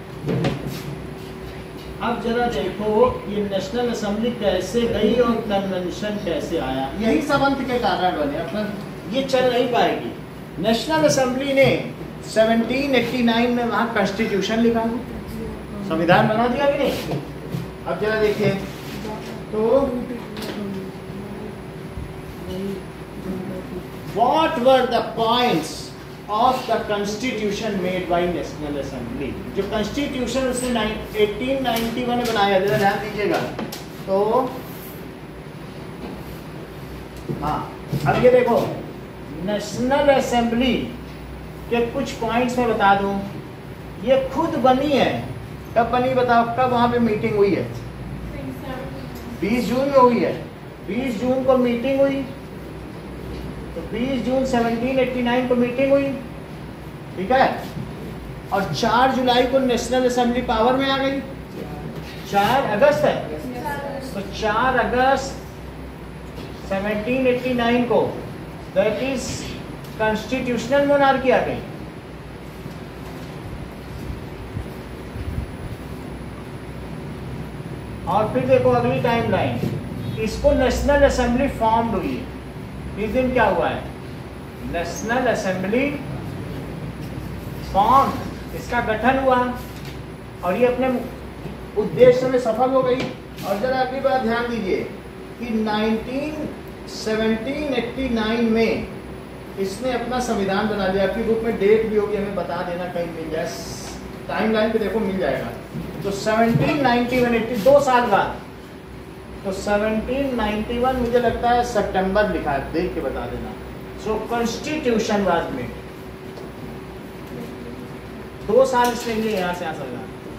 अब जरा देखो ये नेशनल असेंबली कैसे गई और कन्वेंशन कैसे आया, यही सब अंत के कारण बने, अपन ये चल नहीं पाएगी। नेशनल असेंबली ने सत्रह सौ नवासी में वहाँ कॉन्स्टिट्यूशन लिखा, संविधान बना दिया कि नहीं। अब जरा देखिए तो what were the points of the constitution made by National Assembly. जो कॉन्स्टिट्यूशन उसने अठारह सौ इक्यानवे में बनाया, जरा ध्यान दीजिएगा। तो हाँ, अब ये देखो नेशनल असेंबली के कुछ पॉइंट्स में बता दूं, ये खुद बनी है। कब बनी बताओ, कब वहां पे मीटिंग हुई है? बीस जून में हुई है। बीस जून को मीटिंग हुई, तो बीस जून सत्रह सौ नवासी को मीटिंग हुई, ठीक है। और चार जुलाई को नेशनल असेंबली पावर में आ गई। चार अगस्त है, तो चार अगस्त सत्रह सौ नवासी को दैट इज कॉन्स्टिट्यूशनल मोनार्की आ गई। और फिर देखो अगली टाइमलाइन, इसको नेशनल असेंबली फॉर्म्ड हुई है। इस दिन क्या हुआ है? नेशनल असेंबली फॉर्म, इसका गठन हुआ और ये अपने उद्देश्य में सफल हो गई। और जरा अगली बात ध्यान दीजिए कि सत्रह सौ नवासी में इसने अपना संविधान बना लिया। आपकी बुक में डेट भी होगी, हमें बता देना कहीं मिल जाए, टाइमलाइन पे देखो मिल जाएगा। तो सत्रह सौ इक्यानवे दो साल बाद, तो सत्रह सौ इक्यानवे मुझे लगता है सितंबर लिखा है, देख के बता देना। सो कॉन्स्टिट्यूशन वाज मेड, दो साल इसने लिए यहाँ से आ सकता।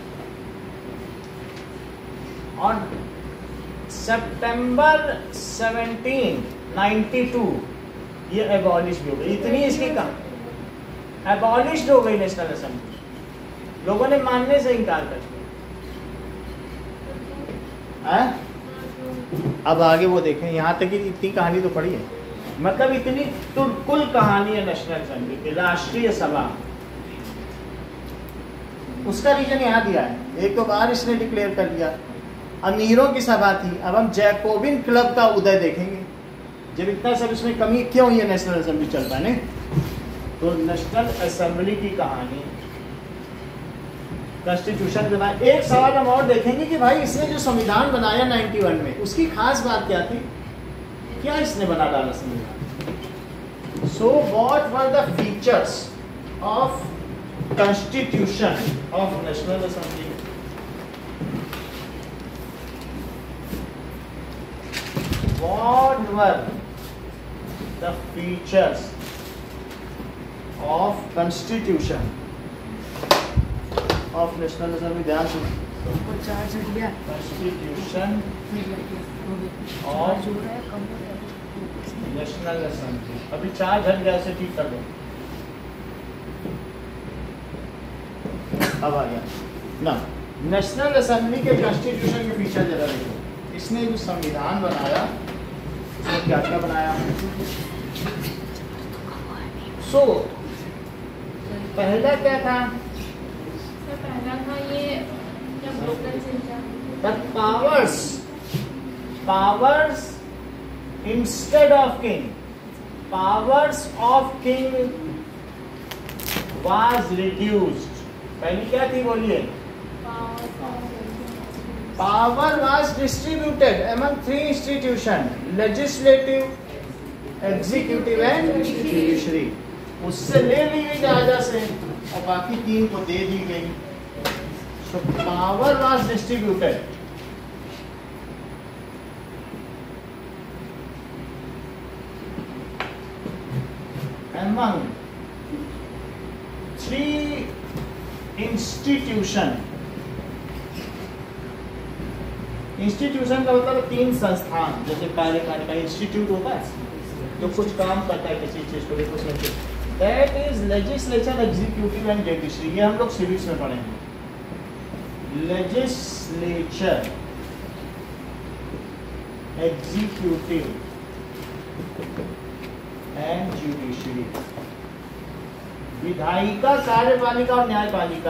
और सितंबर सत्रह सौ बानवे ये एबॉलिश भी हो गई। इतनी इसकी कम एबॉलिश हो गई नेशनल असेंबली, लोगों ने मानने से इनकार कर दिया। अब आगे वो देखें, यहाँ तक कि इतनी कहानी तो पढ़ी है, मतलब इतनी तुरकुल कहानी है नेशनल असेंबली की, राष्ट्रीय सभा। उसका रीजन यहाँ दिया है। एक तो बार इसने डिक्लेयर कर दिया, अमीरों की सभा थी। अब हम जैकोबिन क्लब का उदय देखेंगे, जब इतना सब इसमें कमी क्यों हुई है नेशनल असेंबली चल पाने। तो नेशनल असेंबली की कहानी कॉन्स्टिट्यूशन के बाद एक सवाल हम और देखेंगे कि भाई इसने जो संविधान बनाया इक्यानवे में, उसकी खास बात क्या थी, क्या इसने बना डाला संविधान। So what were the features of constitution of national assembly. What were the features of constitution of national assembly? ध्यान से constitution of national assembly। अभी चार झट गया से ठीक कर दो। अब आ गया ना नेशनल असेंबली के कॉन्स्टिट्यूशन के फीचर जरा देखो। इसने जो संविधान बनाया उसने क्या क्या बनाया। सो so, पहला क्या था? पहला था ये The powers powers instead of king powers of king was reduced। पहली क्या थी बोलिए? Power was distributed among three institutions: legislative, executive and judiciary। उससे ले ली गई राजा से और बाकी तीन को दे दी गई। So power was distributed among three institution. Institution का मतलब तीन संस्थान, जैसे कार्यपालिका इंस्टीट्यूट होता है तो कुछ काम करता है किसी चीज को, देखो समझो, that is legislature, executive and judiciary. ये हम लोग सिविक्स में पढ़ेंगे। Legislature, executive and judiciary. विधायिका, कार्यपालिका और न्यायपालिका।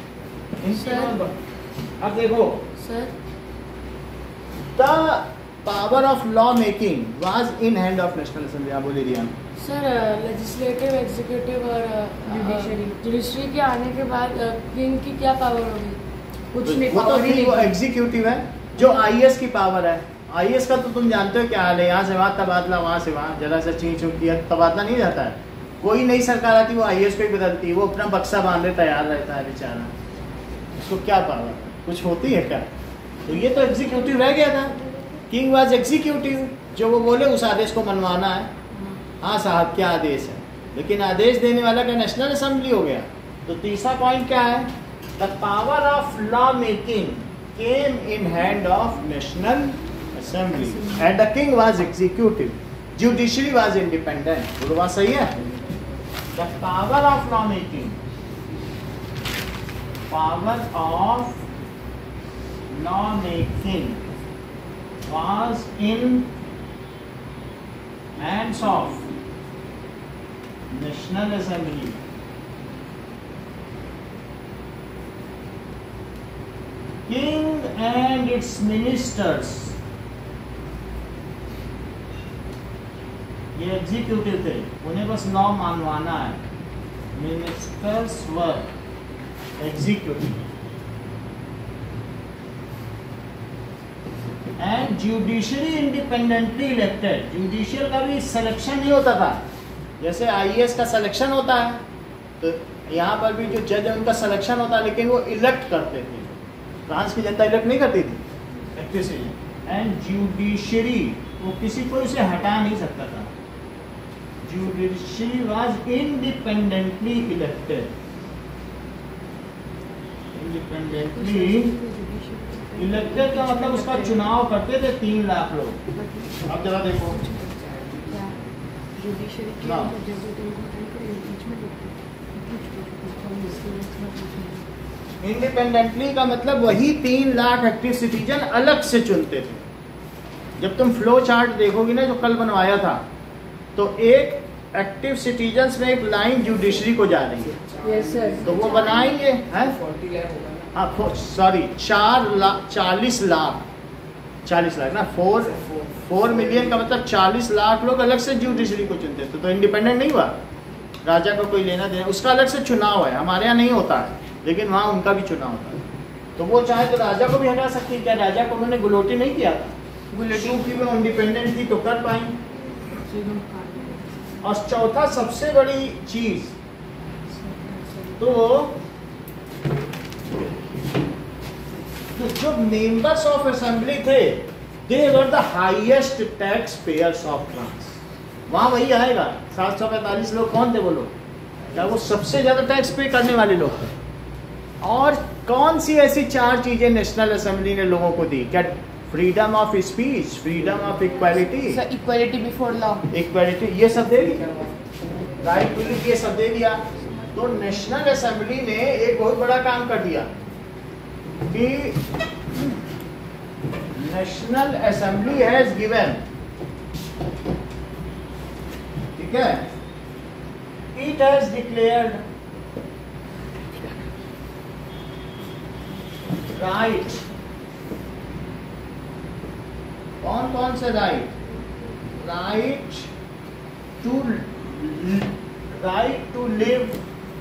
अब देखो sir, the power of law making was in hand of national assembly. आप बोले रिया। सर लेजिस्लेटिव, एग्जीक्यूटिव और जुडिशरी जुडिशरी के आने के बाद किंग की क्या पावर होगी? कुछ नहीं, वो तो power ही थी, वो नहीं। एग्जीक्यूटिव है। जो आईएएस की पावर है, आईएएस का तो तुम जानते हो क्या हाल है, यहाँ से वहाँ तबादला, वहाँ से वहाँ, जरा सा चीज चूक किया तबादला नहीं जाता है। कोई नई सरकार आती वो आईएएस को ही बदलती है, वो अपना बक्सा बांधे तैयार रहता है बेचारा। उसको क्या पावर, कुछ होती है क्या? तो ये तो एग्जीक्यूटिव रह गया था। किंग वाज एग्जीक्यूटिव, जो वो बोले उस आदेश को मनवाना है। हाँ साहब क्या आदेश है, लेकिन आदेश देने वाला क्या नेशनल असेंबली हो गया। तो तीसरा पॉइंट क्या है? The power of law making came in hand of national assembly and the king was executive, judiciary was independent. बोलो बात सही है? The power of law making, power of law making was in hands of National Assembly. King and its ministers, ये executive थे, उन्हें बस law मानवाना है। Ministers were executive and judiciary independently elected. Judicial का भी सिलेक्शन नहीं होता था, जैसे आईएएस का सिलेक्शन होता है, तो यहाँ पर भी जो जज है उनका सिलेक्शन होता है, लेकिन वो इलेक्ट करते थे। फ्रांस की जनता इलेक्ट नहीं करती थी। एंड जुडिशरी, वो किसी को इसे हटा नहीं सकता था। Judiciary was independently elected, independently elected का मतलब उसका चुनाव करते थे तीन लाख लोग। अब जरा देखो, इंडिपेंडेंटली का मतलब वही तीन लाख एक्टिव सिटीजन अलग से चुनते थे। जब तुम फ्लो चार्ट देखोगी ना जो कल बनवाया था, तो एक एक्टिव सिटीजन्स में एक लाइन जुडिशरी को जा रही है। Yes sir. तो वो बनाएंगे हैं, हाँ सॉरी चार लाख चालीस लाख चालीस लाख ना फोर फोर मिलियन का मतलब चालीस लाख लोग अलग से जुडिशरी को चुनते थे। तो इंडिपेंडेंट नहीं हुआ, राजा को कोई लेना देना, उसका अलग से चुनाव है। हमारे यहाँ नहीं होता है, लेकिन वहाँ उनका भी चुनाव होता है। तो वो चाहे तो राजा को भी हटा सकती है। क्या राजा को उन्होंने गुलोटी नहीं किया था? गुलोटी की वो इंडिपेंडेंट थी तो कर पाई। और चौथा सबसे बड़ी चीज, तो तो जो मेंबर्स ऑफ असेंबली थे, they were the highest tax payers of France. वहां वही आएगा, सात सौ पैंतालीस लोग कौन थे वो लोग? क्या वो सबसे ज्यादा टैक्स पे करने वाले लोग थे? और कौन सी ऐसी चार चीजें नेशनल असेंबली ने लोगों को दी? क्या freedom of speech, freedom of equality, equality before law, equality, ये सब दे दिया, राइट टू लिव, ये सब दे दिया। तो नेशनल असेंबली ने एक बहुत बड़ा काम कर दिया कि नेशनल असेंबली हैज गिवन, ठीक है, इट हैज डिक्लेयर्ड राइट। कौन कौन से right? Right to right to live,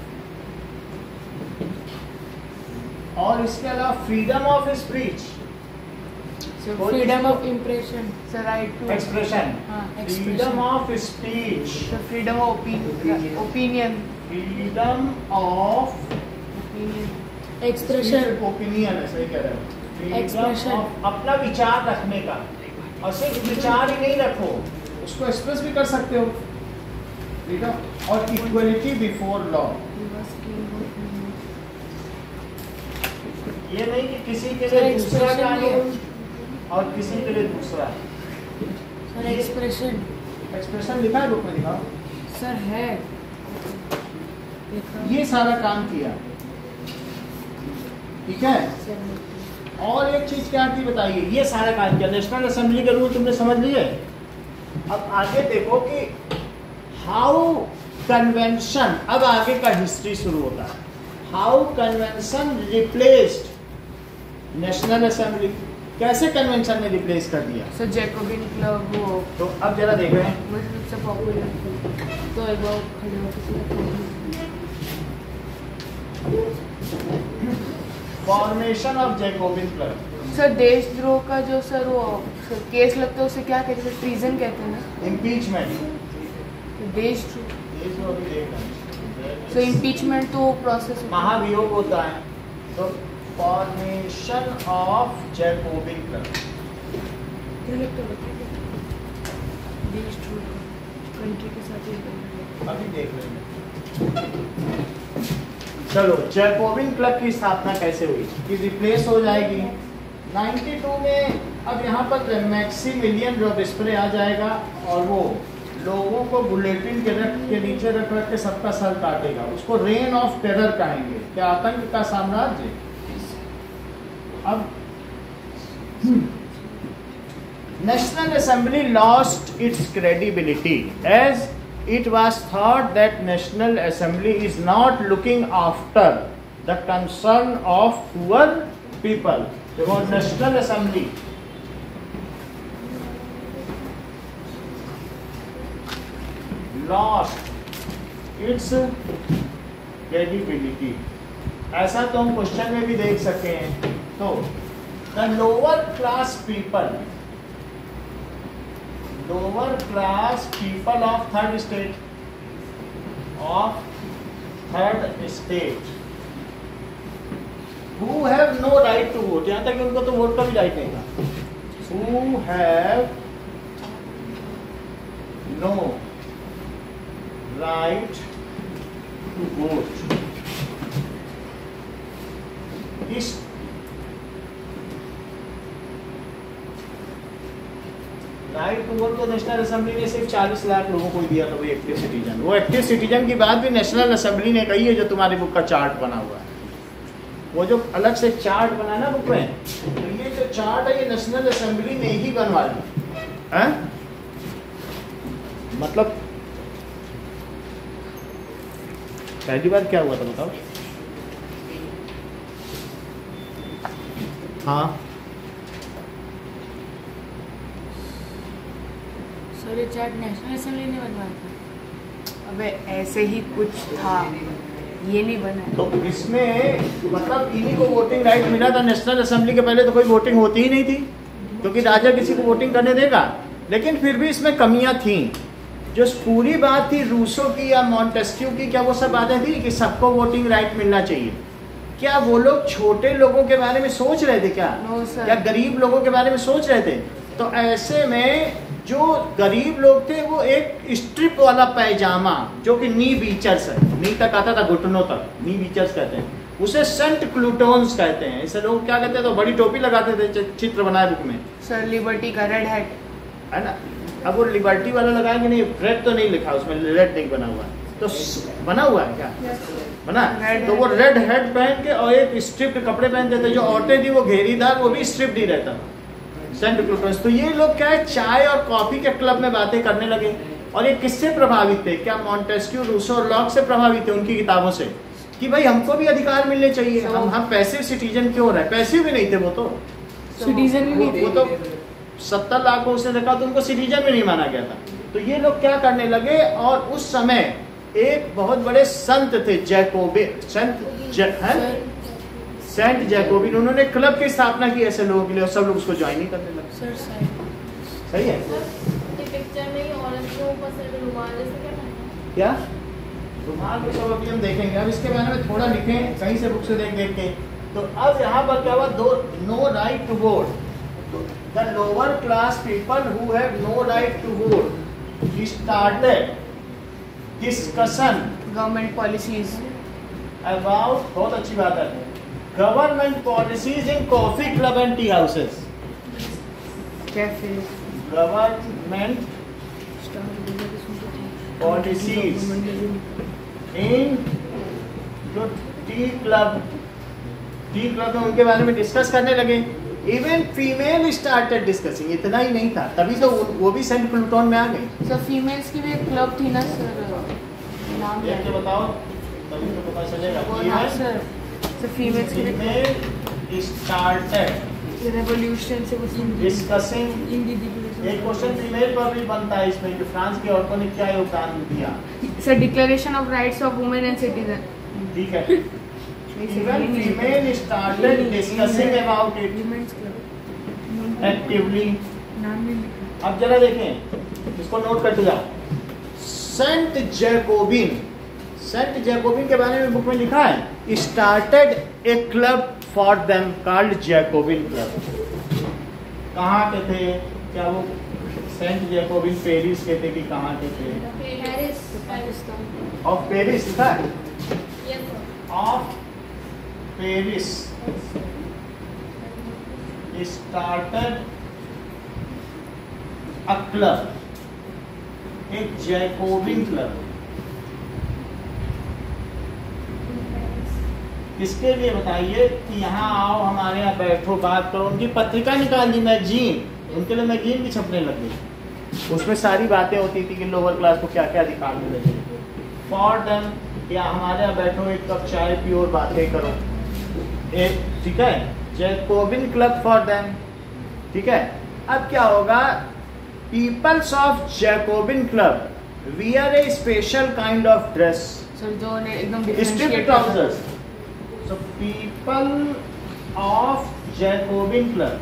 और इसके अलावा freedom of speech, freedom of impression, right to expression, हाँ, freedom of speech, freedom of opinion, freedom of expression, opinion, ऐसे ही कह रहे हो, फ्रीडम Expression. ऑफ अपना विचार रखने का। और सिर्फ विचार ही नहीं रखो, उसको एक्सप्रेस भी कर सकते हो, फ्रीडम। और इक्वलिटी बिफोर लॉ, ये नहीं कि किसी के सर, लिए दूसरा expression नहीं है। कानून और किसी के लिए दूसरा। सर एक्सप्रेशन एक्सप्रेशन लिखा है बुक में, दिखाओ। सर है देखा। ये सारा काम किया, ठीक है। और एक चीज क्या थी बताइए, ये सारा काम किया, नेशनल असेंबली के रूल तुमने समझ लिए। अब आगे देखो कि हाउ कन्वेंशन, अब आगे का हिस्ट्री शुरू होता है। How convention replaced national assembly, कैसे कन्वेंशन ने रिप्लेस कर दिया। सर जैकोबिन क्लब वो तो अब जरा देख रहे हैं, मुझे सबसे पॉपुलर तो एक बार खड़े होकर formation of Jacobin club, sir देशद्रोह का जो सर वो सर केस लगता है उसे क्या कहते हैं, ट्रीजन कहते हैं ना। इम्पीचमेंट, देशद्रोह ये जो अभी देख रहे हैं, सो इम्पीचमेंट तो प्रोसेस महाभियोग होता है। तो फॉर्मेशन ऑफ जैकोबिन क्लब, देशद्रोह कंट्री के साथ ही अभी देख रहे हैं। चलो जैकोबिन क्लब की स्थापना कैसे हुई, कि रिप्लेस हो जाएगी बानवे में। अब यहाँ पर मैक्सिमिलियन रॉबेस्पियर आ जाएगा और वो लोगों को बुलेटिन के रख के नीचे रख रख के सबका सर काटेगा। उसको रेन ऑफ टेरर कहेंगे, क्या आतंक का साम्राज्य। अब national assembly lost its credibility as it was thought that National Assembly is not looking after the concern of poor people. Because National Assembly lost its credibility. ऐसा तो हम क्वेश्चन में भी देख सकते हैं। तो the lower class people lower class people of third state of third state who have no right to vote, यहाँ तक कि उनको तो वोट का भी राइट नहीं था। who have no right to vote, इस राइट टू वोट तो नेशनल असेंबली ने सिर्फ चालीस लाख लोगों को दिया था, वो एक्टिव सिटीजन। वो एक्टिव सिटीजन की बात भी नेशनल असेंबली ने कही है, जो तुम्हारी बुक का चार्ट बना हुआ है। वो जो अलग से चार्ट बना ना बुक में, तो ये जो चार्ट है ये नेशनल असेंबली ने ही बनवा लिया है। मतलब पहली बार क्या हुआ था बताओ। हाँ सर ये चार्ट नेशनल असेंबली ने बनवाया था। अबे ऐसे ही कुछ था, ये नहीं बना। तो इसमें मतलब इन्हीं को वोटिंग राइट मिला था। नेशनल असेंबली के पहले तो कोई वोटिंग होती ही नहीं थी, क्योंकि राजा किसी को वोटिंग करने देगा। लेकिन फिर भी इसमें कमियां थी। जो पूरी बात थी रूसो की या मॉन्टेस्क्यू की, क्या वो सब बातें थी कि सबको वोटिंग राइट मिलना चाहिए? क्या वो लोग छोटे लोगों के बारे में सोच रहे थे क्या? No sir. क्या गरीब लोगों के बारे में सोच रहे थे? तो ऐसे में जो गरीब लोग थे वो एक स्ट्रिप वाला पैजामा, जो कि नी बीचर्स है, नी तक आता था घुटनों तक, नी बीचर्स कहते हैं उसे, सेंट क्लूटोन्स कहते हैं। इसे लोग क्या कहते हैं, तो बड़ी टोपी लगाते थे, चित्र बनाए बुक में सर लिबर्टी का रेड हैट है ना। अब वो लिबर्टी वाला लगाएंगे नहीं, रेड तो नहीं लिखा उसमें, रेड नहीं बना हुआ है। तो बना हुआ है क्या? बना। तो वो रेड हेड पहन के और एक स्ट्रिप्ड कपड़े पहनते थे। जो औरतें थी वो घेरीदार, वो भी स्ट्रिप्ड ही रहता था, सेंट क्लूटोन्स। तो ये लोग क्या है, चाय और कॉफी के क्लब में बातें करने लगे। और ये किससे प्रभावित थे? क्या मॉन्टेस्क्यू, रूसो और लॉक से प्रभावित थे, उनकी किताबों से, कि भाई हमको भी अधिकार मिलने चाहिए। so, हम हम पैसिव सिटीजन क्यों रहे? पैसिव भी नहीं थे वो, तो सिटीजन भी नहीं थे। वो तो सत्तर लाख को उसने देखा तो उनको सिटीजन में नहीं माना गया था। तो ये लोग क्या करने लगे, और उस समय एक बहुत बड़े संत थे जैकोबिन, संत जै, सेंट जैकोबिन, उन्होंने क्लब की स्थापना की ऐसे लोगों के लिए, और सब लोग उसको ज्वाइन ही करने लगे। सर सही है। ये पिक्चर में औरत के ऊपर से रुमाल जैसे क्या पहना है? क्या रुमाल को सब अभी हम देखेंगे। अब इसके बारे में थोड़ा लिखें कहीं से बुक से देख देख के। तो अब यहाँ पर क्या हुआ, दो no right to vote, the lower class people who have no right to vote started discussion government policies about, बहुत अच्छी बात है, government policies in coffee club and tea houses. Cafe government policies in जो tea club T club में उनके बारे में discuss करने लगे। इवन फीमेल स्टार्टेड डिस्कसिंग, इतना ही नहीं था, तभी तो वो भी सेंट प्लूटोन में आ गई। सर फीमेल्स की भी एक क्लब थी ना सर, नाम देख के बताओ तभी तो पता चलेगा। वो नाम सर सर फीमेल्स की भी फीमेल स्टार्टेड रेवोल्यूशन से वो डिस्कसिंग। इंडिविजुअल एक क्वेश्चन फीमेल पर भी बनता है इसमें कि फ्रांस की औरतों ने क्या योगदान दिया। Sir declaration of rights of women and citizen. ठीक है, even female started discussing about it actively। अब जरा देखें, इसको नोट करते जाओ। सेंट जैकोबिन, सेंट जैकोबिन के बारे में बुक में लिखा है, started a club for them called Jacobin club. कहाँ के थे? क्या वो सेंट जैकोबिन पेरिस के थे कि कहाँ के थे? पेरिस, पाकिस्तान। ऑफ पेरिस लिखा है, Yes, sir. Of Paris started a club, एक जैकोबिन क्लब। किसके लिए बताइए कि यहाँ आओ, हमारे यहाँ बैठो, बात करो। उनकी पत्रिका निकाल दी, मैगजीन, उनके लिए मैगजीन भी छपने लग गई। उसमें सारी बातें होती थी कि लोअर क्लास को क्या क्या अधिकार मिले थे। फॉर देम, या हमारे यहाँ बैठो, एक कप चाय पियो और बातें करो, एक, ठीक है, जैकोबिन क्लब फॉर देम। ठीक है, अब क्या होगा? Peoples of Jacobin club wear a special kind of dress, sir जो ने एकदम striped trousers. So people of Jacobin club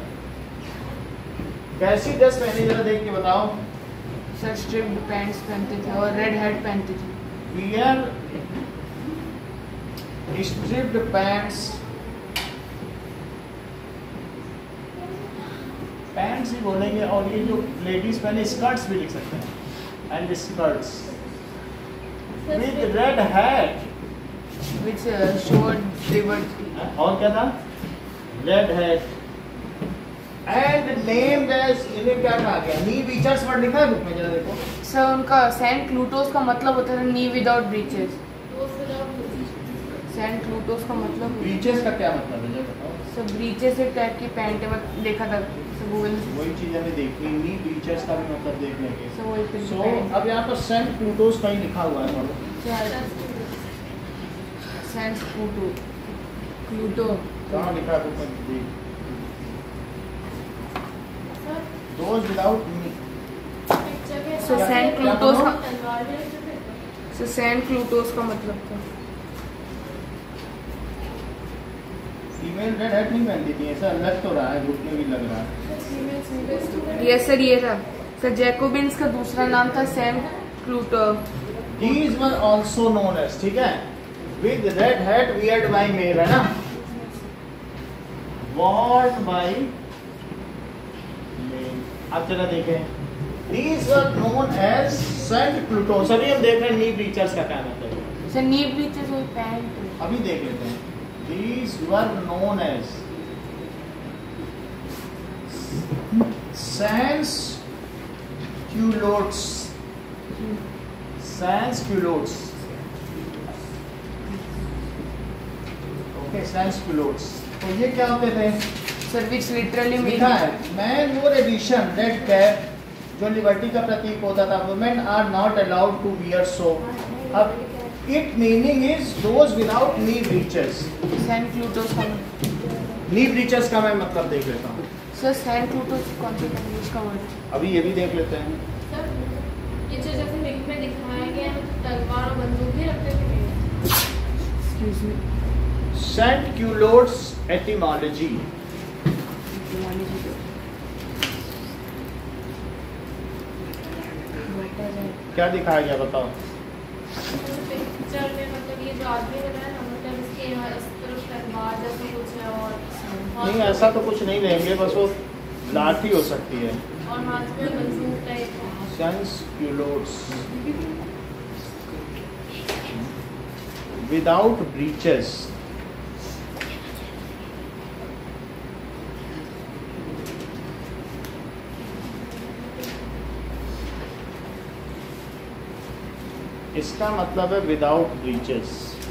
कैसी ड्रेस पहनी, जरा देख के बताओ। सर स्ट्रिप्ड पैंट्स पहनते थे और रेड हेड पहनते थे। वियर स्ट्रिप्ड पैंट्स, पैंट्स ही बोलेंगे, और ये जो लेडीज पहने स्कर्ट्स भी लिख सकते हैं, and skirts with red hat, which uh, showed they were और क्या था? Red hat and named as, इन्हें क्या कहा गया? नी बीचर्स वर्ड लिखा है बुक में, जरा देखो। सर उनका सेंट क्लूटोस का मतलब होता था knee without breeches. Sans culottes का मतलब बीचेस का क्या मतलब है, जरा बताओ। सर ब्रीचेस एक टाइप की पैंट है, मैं देखा था सर गूगल में। वही चीज हमें देखनी, नी बीचर्स का भी मतलब देख लेंगे। सर वही पे सो अब यहाँ पर सेंट क्लूटोस का ही लिखा हुआ है, पढ़ो। सेंट क्लूटो, क्लूटो कहाँ लिखा है बुक में? देख, those without knee. So sans culottes का सर सेंट क्लूटोस का मतलब था फीमेल रेड हैट नहीं पहनती थी, ऐसा लग तो रहा है, बुक में भी लग रहा है। यस सर ये था सर। जैकोबिन्स का दूसरा नाम था sans culottes. These were also known as, ठीक है, with red hat weared by male, है ना, worn by male। अब चला देखें, these were known as Saint Pluto। सभी हम देख रहे हैं नी ब्रीचर्स का क्या मतलब है। सर नी ब्रीचेस और पैंट। अभी देख लेते हैं। These were known as sans culottes, sans culottes, okay, sans culottes। तो ये क्या होते थे? सर विच लिटरली लिखा है, man wore addition red cap, जो लिबर्टी का प्रतीक होता था। Women are not allowed to wear so. अब it meaning is those without knee breeches. Sans culottes का नी ब्रीचेस का मैं मतलब देख लेता हूँ। सर सेंट क्लूटोस कौन सी लैंग्वेज का वर्ड? अभी ये भी देख लेते हैं। सर ये जो जैसे लिंक में दिखाया गया है, तलवार और बंदूक भी रखते थे। Excuse me. Sans culottes etymology, क्या दिखाया गया बताओ। पिक्चर में मतलब ये जो आदमी लग रहा है ना, मतलब इसके यहाँ इस तरफ तलवार जैसा कुछ है, और नहीं ऐसा तो कुछ नहीं लेंगे, बस वो लाठी हो सकती है। और हाथ में बंदूक type. Sans culottes without breeches, इसका मतलब है without breeches.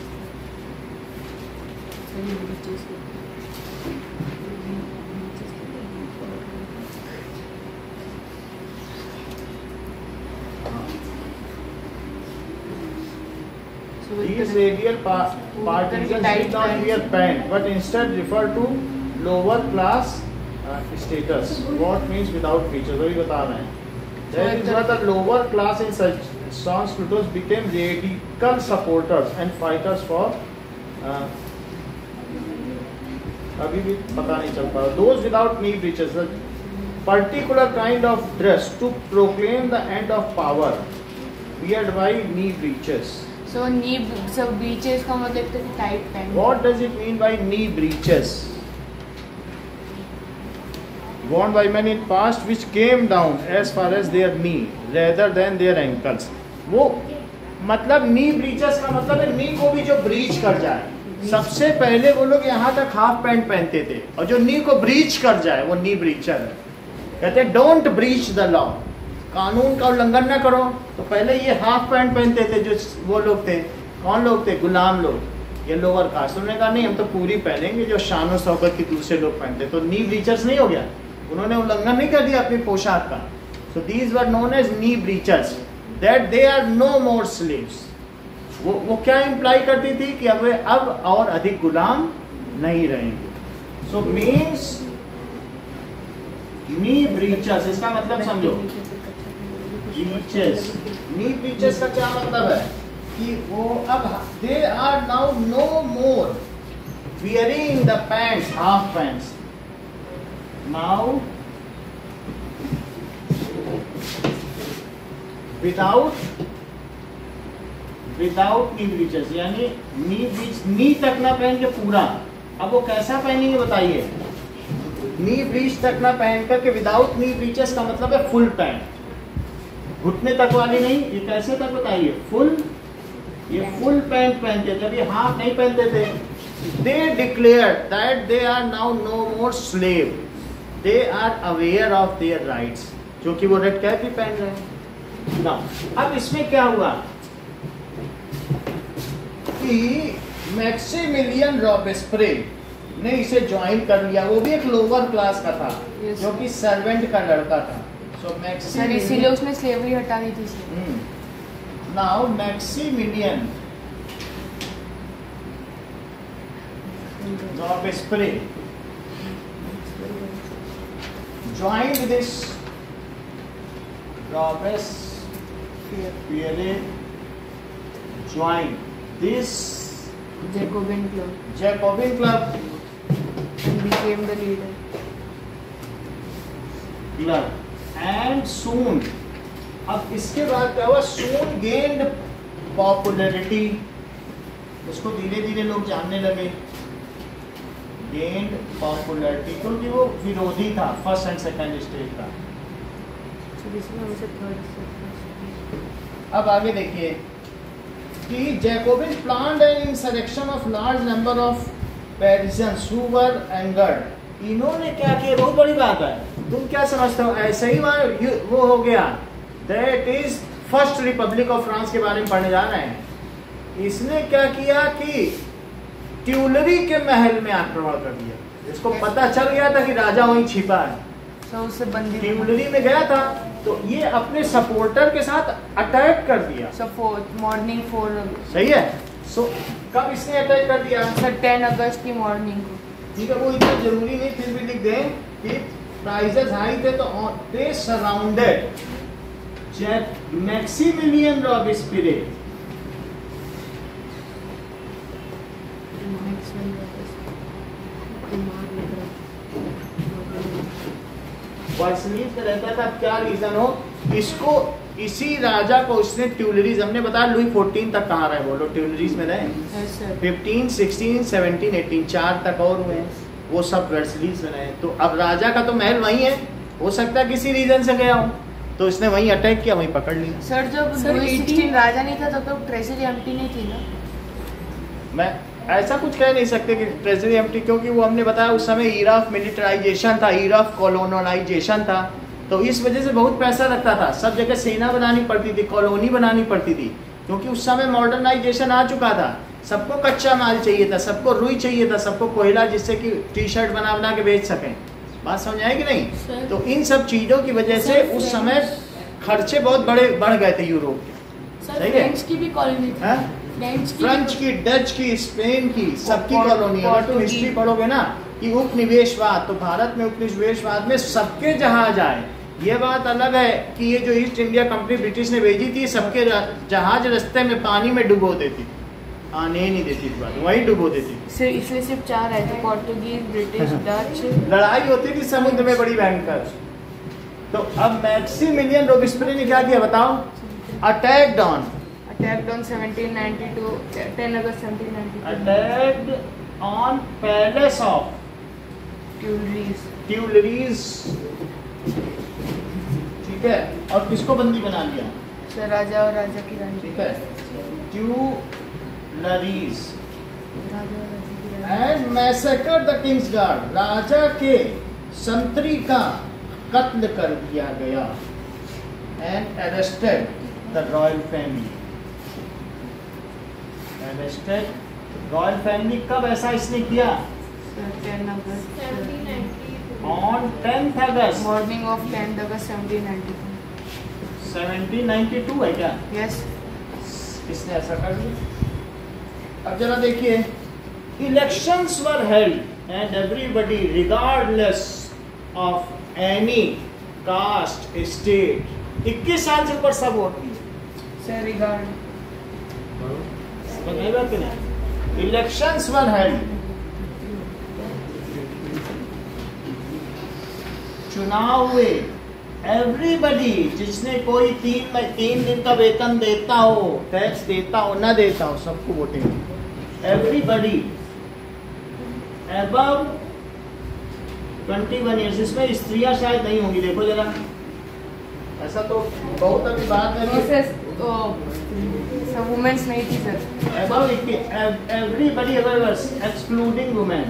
These radial pa- particles did not wear pant, but instead refer to lower class uh, status. What means without features? वही बता रहे हैं। That is why the lower class in such Sans Plutos became radical supporters and fighters for. Uh, अभी भी पता नहीं चल पा रहा। Those without knee breeches, a particular kind of dress to proclaim the end of power, weared by knee breeches. So knee, so breeches का मतलब तो tight pant. What does it mean by knee breeches? Worn by men in past which came down as far as their knee rather than their ankles. वो मतलब knee breeches का मतलब है knee को भी जो breach कर जाए। सबसे पहले वो लोग यहाँ तक हाफ पैंट पहनते थे और जो knee को breach कर जाए वो knee breacher है। कहते हैं don't breach the law, कानून का उल्लंघन न करो। तो पहले ये हाफ पैंट पहनते थे जो वो लोग थे। कौन लोग थे? गुलाम लोग, ये लोअर कास्ट। उन्होंने कहा नहीं हम तो पूरी पहनेंगे जो शान और शौकत की दूसरे लोग पहनते। तो नी ब्रीचर्स नहीं हो गया, उन्होंने उल्लंघन नहीं कर दिया अपनी पोशाक का। So these were known as knee breeches, that they are no more slaves. वो वो क्या इम्प्लाई करती थी कि अब वे अब और अधिक गुलाम नहीं रहेंगे। सो मीन्स नी ब्रीचर्स, इसका मतलब समझो। ब्रीचेस, नी ब्रीचेस का क्या मतलब है कि वो अब they are now no more wearing the pants, half pants. Now without without knee breeches, यानी knee breech नी तक ना पहन के पूरा। अब वो कैसा पहनेंगे बताइए? नी ब्रीच तक ना पहन करके विदाउट नी ब्रीचेस का मतलब है फुल पैंट, घुटने तक वाली नहीं। ये कैसे तक बताइए? फुल, ये फुल पैंट पहनते थे, अभी हाफ नहीं पहनते थे। They declare that they are now no more slave, they are aware of their rights, जो कि वो रेड कैप भी पहन रहे हैं ना। अब इसमें क्या हुआ कि मैक्सिमिलियन रॉबेस्प्रे ने इसे ज्वाइन कर लिया। वो भी एक लोअर क्लास का था, yes. जो कि सर्वेंट का लड़का था। सो सर मैक्सिमिलियन, इसीलिए उसने स्लेवरी हटा दी थी। Now Maximilien Robespierre joined this Robespierre joined this Jacobin club Jacobin club and became the leader. club and soon, अब इसके बाद क्या हुआ? soon gained popularity, उसको धीरे धीरे लोग जानने लगे। gained popularity क्योंकि वो विरोधी था फर्स्ट एंड सेकंड स्टेज का। अब आगे देखिए कि Jacobin planned an insurrection of large number of Parisians who were angered. इन्होंने क्या किया? बहुत बड़ी बात है। तुम क्या समझते हो? ऐसे ही वो हो गया। That is first republic of France के बारे में पढ़ने जा रहे हैं। इसने क्या किया कि ट्यूलरी के महल में आक्रमण कर दिया। इसको पता चल गया था कि राजा वहीं छिपा है, तो उससे बंदी ट्यूलरी में गया था, तो ये अपने सपोर्टर के साथ अटैक कर दिया। सपोर्ट मॉर्निंग फोर, सही है। सो कब इसने अटैक कर दिया? सर टेन अगस्त की मॉर्निंग को। ठीक है, वो इतना जरूरी नहीं, फिर भी लिख दें कि प्राइजेस हाई थे तो दे सराउंडेड मैक्सिमिलियन रॉबेस्पियरे। वर्सलीज में रहता था। क्या रीजन हो इसको? इसी राजा को उसने ट्यूलरीज, हमने बताया लुई फोर्टीन तक कहाँ रहे बोलो? ट्यूलरीज में रहे। फिफ्टीन, सिक्सटीन, सेवनटीन, एटीन, चार तक और हुए हैं, वो सब वर्सलीज में रहे। तो अब राजा का तो महल वही है, हो सकता है किसी रीजन से गया हो, तो इसने वहीं अटैक किया, वहीं पकड़ लिया। सर जब लुई सिक्सटीन राजा नहीं था तब तो ट्रेजरी एम्प्टी नहीं थी ना। मैं ऐसा कुछ कह नहीं सकते कि ट्रेजरी एम्प्टी, क्योंकि वो हमने बताया उस समय ईरा ऑफ मिलिटराइजेशन था, ईरा ऑफ कॉलोनाइजेशन था, तो इस वजह से बहुत पैसा लगता था। सब जगह सेना बनानी पड़ती थी, कॉलोनी बनानी पड़ती थी। क्योंकि उस समय मॉडर्नाइजेशन आ चुका था, सबको कच्चा माल चाहिए था, सबको रुई चाहिए था, सबको कोयला, जिससे कि टी शर्ट बना बना के बेच सकें। बात समझ आए कि नहीं? सर, तो इन सब चीज़ों की वजह से सर, उस सर, समय खर्चे बहुत बड़े बढ़ गए थे यूरोप के। सर सही है? फ्रेंच की भी कॉलोनी थी। हाँ? फ्रेंच की फ्रेंच की, डच की, स्पेन की, सबकी और कॉलोनी। अगर तुम पोर्टुगीज। हिस्ट्री पढ़ोगे ना कि उपनिवेशवाद, तो भारत में उपनिवेशवाद में सबके जहाज आए। ये बात अलग है कि ये जो ईस्ट इंडिया कंपनी ब्रिटिश ने भेजी थी, सबके जहाज रास्ते में पानी में डुबो देती थी, आने ही नहीं देती थी, बात वहीं डुबो देती थी। सर इसलिए सिर्फ चार आए थे, पोर्टुगीज, ब्रिटिश, डच। लड़ाई होती थी समुद्र में बड़ी भयंकर। तो अब मैक्सिमिलियन रोबेस्पियर ने क्या किया बताओ? Attacked on attacked on seventeen ninety two, ten August seventeen ninety two. Attacked on palace of Tuileries. Tuileries, ठीक है। और किसको बंदी बना लिया? सर राजा और राजा की रानी। ठीक है, ट्यूलरीज राजा और राजा की रानी। And massacre the king's guard, राजा के संतरी का कत्ल कर दिया गया। And arrested the royal family, arrested royal family. कब ऐसा इसने किया? Sir ten August, seventeen ninety two. On tenth August morning of tenth August seventeen ninety two. Seventeen ninety two है क्या? यस। किसने ऐसा कर दिया? अब जरा देखिए, elections were held and everybody regardless of any caste state. इक्कीस साल से ऊपर सब वोट किए। सर रिगार्ड बताइएगा कि नहीं? इलेक्शंस वर हेल्ड, चुनाव हुए। एवरीबडी, जिसने कोई तीन में तीन दिन का वेतन देता हो, टैक्स देता हो ना देता हो, सबको voting. Everybody above twenty one years, इसमें स्त्रियां शायद नहीं होंगी, देखो जरा, ऐसा तो बहुत अभी बात है। सर वुमेन्स नहीं थी sir. Above everybody excluding women.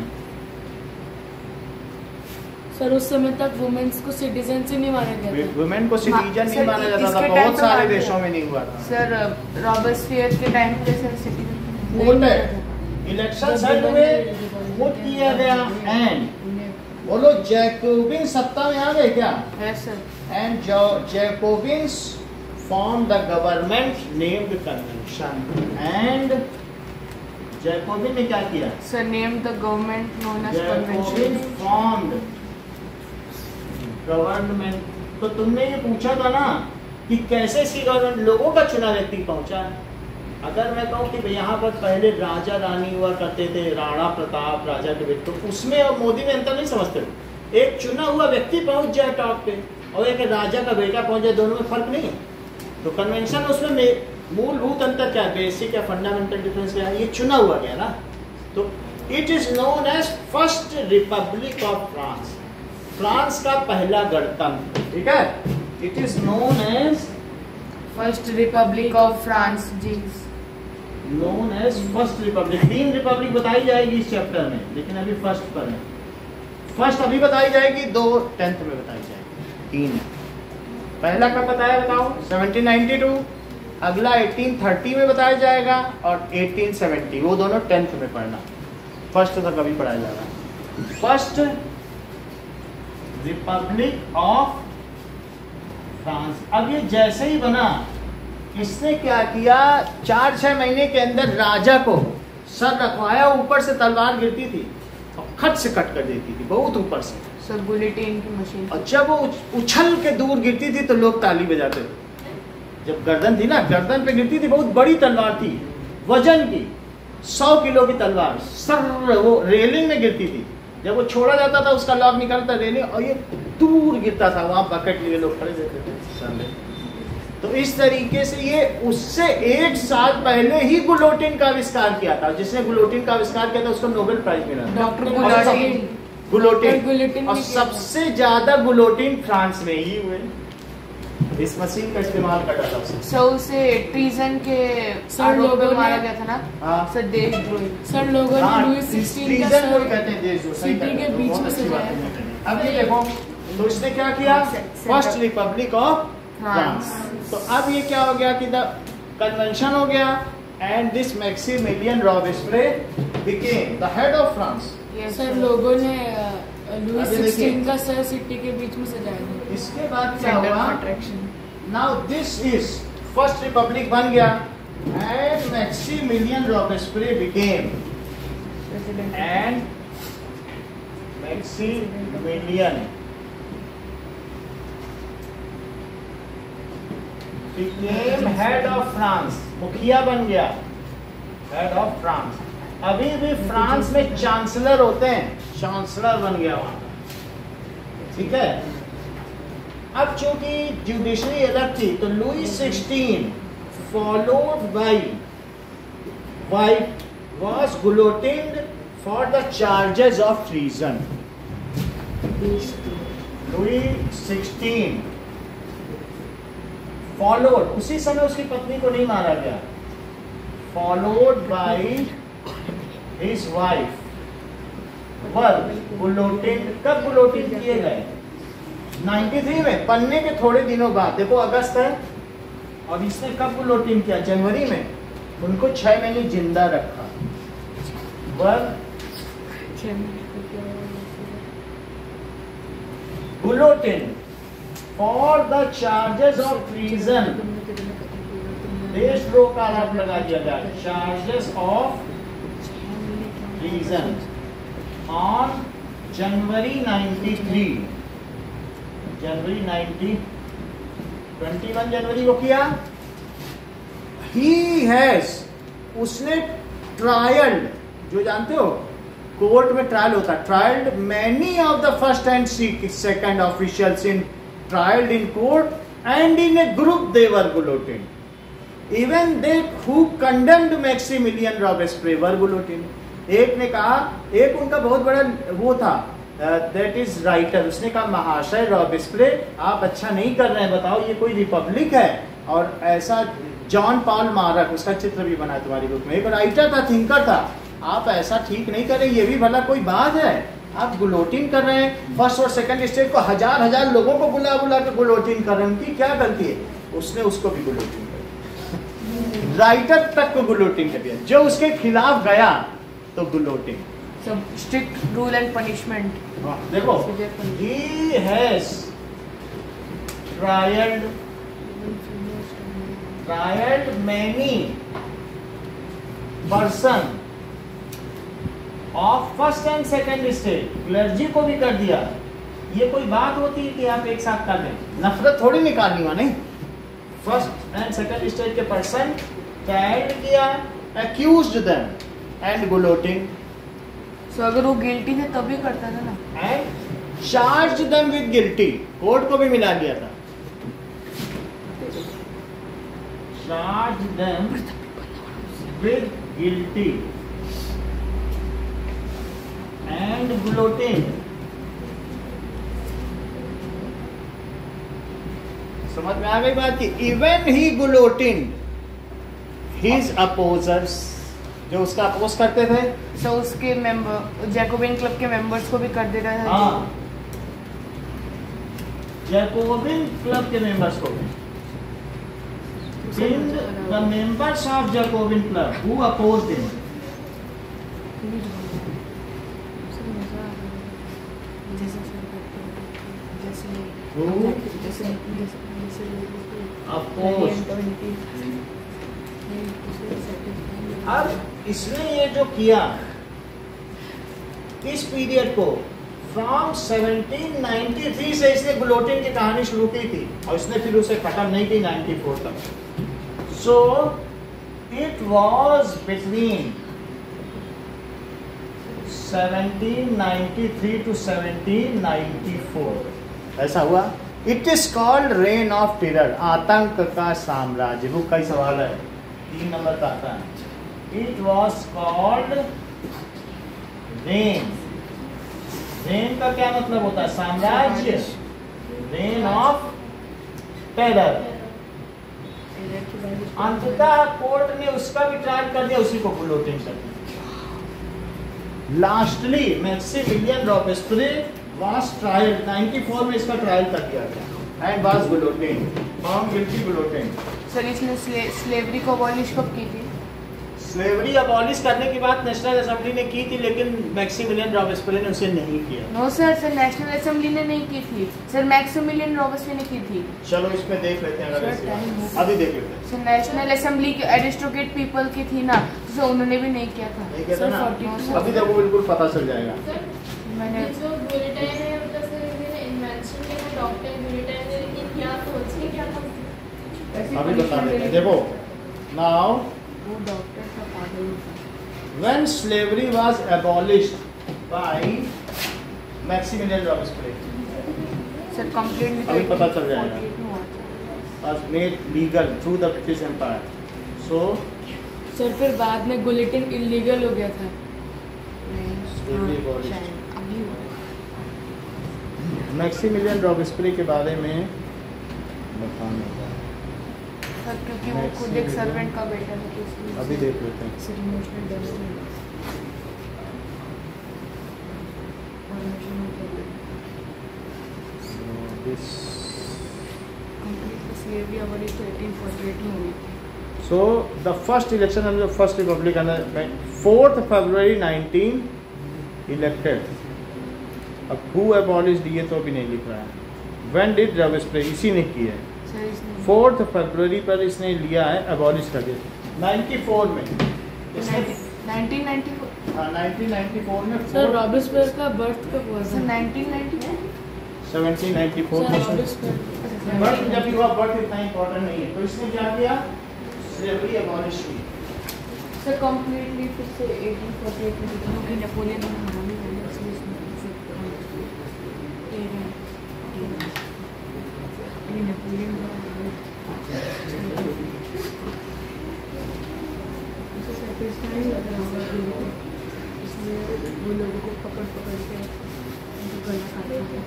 Sir उस समय तक वुमेन्स को सिटीजन से नहीं माना गया था। वुमेन को सिटीजन नहीं सर, माना जाता था, इसके टाइम बहुत पे सारे माना देशों गया। में नहीं हुआ था। सर रॉबर्टसफियर के टाइम पे सर सिटीजन वोट है, इलेक्शन सेट हुए, वोट किया गया। एंड बोलो, जैकोबिन सत्ता में आ गए क्या? Yes sir. And Jacobins form the government named convention. And Jacobin ने क्या किया? Sir name the government known as Jacobin convention. Formed government. तो तुमने ये पूछा था ना कि कैसे इसकी गवर्नमेंट, लोगों का चुना व्यक्ति पहुंचा। अगर मैं कहूँ कि यहाँ पर पहले राजा रानी हुआ करते थे, राणा प्रताप राजा के बेटे, तो उसमें और मोदी में अंतर नहीं समझते हो। एक चुना हुआ व्यक्ति पहुंच जाए टॉप पे और एक राजा का बेटा पहुंच जाए, दोनों में फर्क नहीं है। तो कन्वेंशन उसमें मूलभूत अंतर क्या है, बेसिक या फंडामेंटल डिफरेंस क्या है? ये चुना हुआ गया ना। तो it is known as first republic of France, France का पहला गणतंत्र। ठीक है, it is known as first republic of France जी। Known as first republic. तीन रिपब्लिक बताई जाएगी इस चैप्टर में, लेकिन अभी फर्स्ट पर है। फर्स्ट अभी बताई जाएगी, दो टेंथ में बताई जाएगी, तीन। पहला कब बताया बताओ? Seventeen ninety two. अगला एटीन थर्टी में बताया जाएगा और एटीन सेवेंटी, वो दोनों टेंथ में पढ़ना। फर्स्ट तक अभी पढ़ाया जाएगा। First republic of France. अब ये जैसे ही बना, इसने क्या किया, चार छह महीने के अंदर राजा को सर रखवाया, ऊपर से तलवार गिरती थी और खट से कट कर देती थी, बहुत ऊपर से। सर बुलेटिन की मशीन। और जब वो उछल के दूर गिरती थी तो लोग ताली बजाते थे। जब गर्दन थी ना, गर्दन पे गिरती थी, बहुत बड़ी तलवार थी, वजन की, सौ किलो की तलवार, सर वो रेलिंग में गिरती थी। जब वो छोड़ा जाता था, उसका लॉक निकलता रेलिंग, और ये दूर गिरता था, वहां बकेट लिए लोग खड़े रहते थे सामने। तो इस तरीके से ये उससे एक साल पहले ही गुलोटिन का आविष्कार किया था। जिसने गुलोटिन का आविष्कार किया था उसको नोबेल प्राइज मिला था। डॉक्टर गुलोटिन गुलोटिन गुलोटिन और भी किया था। सबसे ज्यादा गुलोटिन फ्रांस में ही हुए। इस मशीन का इस्तेमाल कर डाला उसने। सर उसे ट्रीजन के सर आरोप लोगों में ने- मारा गया था ना। हाँ। सर देशद्रोही। सर लोगों हाँ, ने लुई सिक्सटीन का treason को सर कहते हैं देशद्रोह, सही सिटी कहते के हैं, बीच बहुत में अच्छी सजाया। बात है, कहते हैं। अब ये देखो, तो इसने क्या किया, से- first republic of France. France. तो अब ये क्या हो गया कि द कन्वेंशन हो गया and this Maximilien Robespierre became the head of France. Sir लोगों ने लुई अभी देखिए। सिक्सटीन का सर सिटी के बीच में सजाया था। इसके बाद क्या सेंटर हुआ? Of attraction. Now this is first republic बन गया and Maximilien Robespierre became president and Maximilien became head of France, मुखिया बन गया, head of France। अभी भी फ्रांस में चांसलर होते हैं, चांसलर बन गया वहां का, ठीक है। अब चूंकि जुडिशरी अलग थी तो Louis sixteen followed by wife was guillotined for the charges of treason। Louis sixteen followed, उसी समय उसकी पत्नी को नहीं मारा गया, followed by his wife were guillotine. कब गुलोटिन किए गए? तिरानवे में, पन्ने के थोड़े दिनों बाद। देखो अगस्त है और इसने कब गुलोटिन किया? जनवरी में। उनको छह महीने जिंदा रखा। Were guillotine for the charges of treason, देशद्रोह का आरोप लगा दिया गया, charges of treason on January तिरानवे, जनवरी नाइन्टी इक्कीस जनवरी को किया। ही हैज, उसने ट्रायल्ड, जो जानते हो कोर्ट में ट्रायल होता है, trialled many of the first and second officials in trialed in court and in a group they were guillotined. Even they who condemned Maximilian Robespierre were guillotined। एक ने कहा, एक उनका बहुत बड़ा वो था, दैट इज राइटर, उसने कहा महाशय रॉबेस्पियरे आप अच्छा नहीं कर रहे हैं, बताओ ये कोई रिपब्लिक है। और ऐसा जॉन पॉल मारक, उसका चित्र भी बना तुम्हारी बुक में, एक राइटर था, थिंकर था, आप ऐसा ठीक नहीं कर रहे, ये भी भला कोई बात है? आप गुलोटिन कर रहे हैं, फर्स्ट और सेकंड स्टेज को हजार हजार लोगों को बुला बुला कर गुलोटिन कर रहे हैं, उनकी क्या गलती है? उसने उसको भी गुलोटिन कर, राइटर तक को गुलोटिन कर दिया, जो उसके खिलाफ गया तो गुलोटिन। सब स्ट्रिक्ट रूल एंड पनिशमेंट। देखो, he has trialled trialled many person of first and second stage, clergy को भी कर दिया। ये कोई बात होती है कि आप एक साथ कर लें? नफरत थोड़ी निकालनी हुआ, नहीं। फर्स्ट एंड सेकंड स्टेज के पर्सन ट्रायल्ड किया, accused them and guillotining. So अगर वो गिल्टी थे तभी करता था ना, and charge them with guilty, court को भी मिला दिया था, charge them with guilty and guillotine। समझ में आ गई बात की? इवन ही guillotined his opposers, जो उसका अपोज करते थे। सो उसके मेंबर, जैकोबिन क्लब के मेंबर्स को भी कर दे रहा था। हाँ, जैकोबिन क्लब के मेंबर्स को भी। The members of Jacobin club who opposed him, who opposed। अब इसने ये जो किया इस पीरियड को, फ्रॉम सेवनटीन नाइंटी थ्री से इसने गुलोटिन की कहानी शुरू की थी और इसने फिर उसे खत्म नहीं की नाइंटी फोर तक। So it was between seventeen ninety three to seventeen ninety four, ऐसा हुआ। It is called reign of terror, आतंक का साम्राज्य। बुक का ही सवाल है, तीन नंबर का आता है। It was called reign. Reign का क्या मतलब होता है? साम्राज्य। Reign of terror. अंततः कोर्ट ने उसका भी ट्रायल कर दिया, उसी को गुलोटिन कर दिया। Lastly Maximilien Robespierre was tried, ninety four में इसका ट्रायल कर दिया गया, and was guillotined, found guilty, guillotined। Sir इसने स्लेवरी को अबॉलिश कब की थी? स्लेवरी अबॉलिश करने की बात नेशनल असेंबली ने की थी, लेकिन मैक्सिमिलियन रॉबेस्पियर ने उसे नहीं किया। No sir, sir national assembly ने नहीं की थी सर, मैक्सिमिलियन रॉबेस्पियर ने की थी। चलो इसमें देख लेते हैं, अगर ऐसे अभी देख लेते हैं। सर नेशनल असेंबली की एरिस्टोक्रेट पीपल की थी ना, तो उन्होंने भी नहीं किया था। नहीं किया था ना? सर, अभी देखो बिल्कुल पता चल जाएगा। सर मैंने ये जो बुलेटिन है मतलब सर इन्होंने इन्वेंशन के लिए डॉक्टर बुलेटिन ने लेकिन क्या सोच के क्या था? अभी बता देते हैं, देखो नाउ वो डॉक्टर का पागल था। when slavery was abolished by Maximilian Robespierre sir completely अभी पता चल जाएगा, was made legal through the British Empire. So sir फिर बाद में बुलेटिन इलीगल हो गया था। slavery abolished. मैक्सिमिलियन रॉबेस्पियर के बारे में बताना होगा। सर क्योंकि वो खुद एक सर्वेंट का बेटा था, तो इसलिए अभी देख लेते हैं। Sir emotional development So this completely slavery abolish तो एटीन फोर्टी एट में हुई थी। So the first election of the first republic and fourth February nineteen elected. अब who abolished ये तो अभी नहीं लिख रहा है। When did Robespierre, इसी ने की है। सर इसने फोर्थ फरवरी पर इसने लिया है, अबॉलिश कर दिया नाइन्टी फोर में। इसने नाइनटीन नाइंटी फोर हाँ नाइन्टीन नाइन्टी फोर में सर रॉबेस्पियर का बर्थ कब हुआ सर था? Nineteen ninety four seventeen ninety four sir में। रॉबेस्पियर बर्थ जब हुआ, बर्थ इतना इम्पोर्टेंट नहीं है, तो इसने क्या किया, स्लेवरी अबॉलिश की। सर कंप्लीटली फिर से एटीन फोर्टी एट में क्योंकि नेपोलियन ने हराने वाले इसलिए नेपोलियन इसलिए वो लोगों को पकड़ पकड़ के उनको गला काटते थे।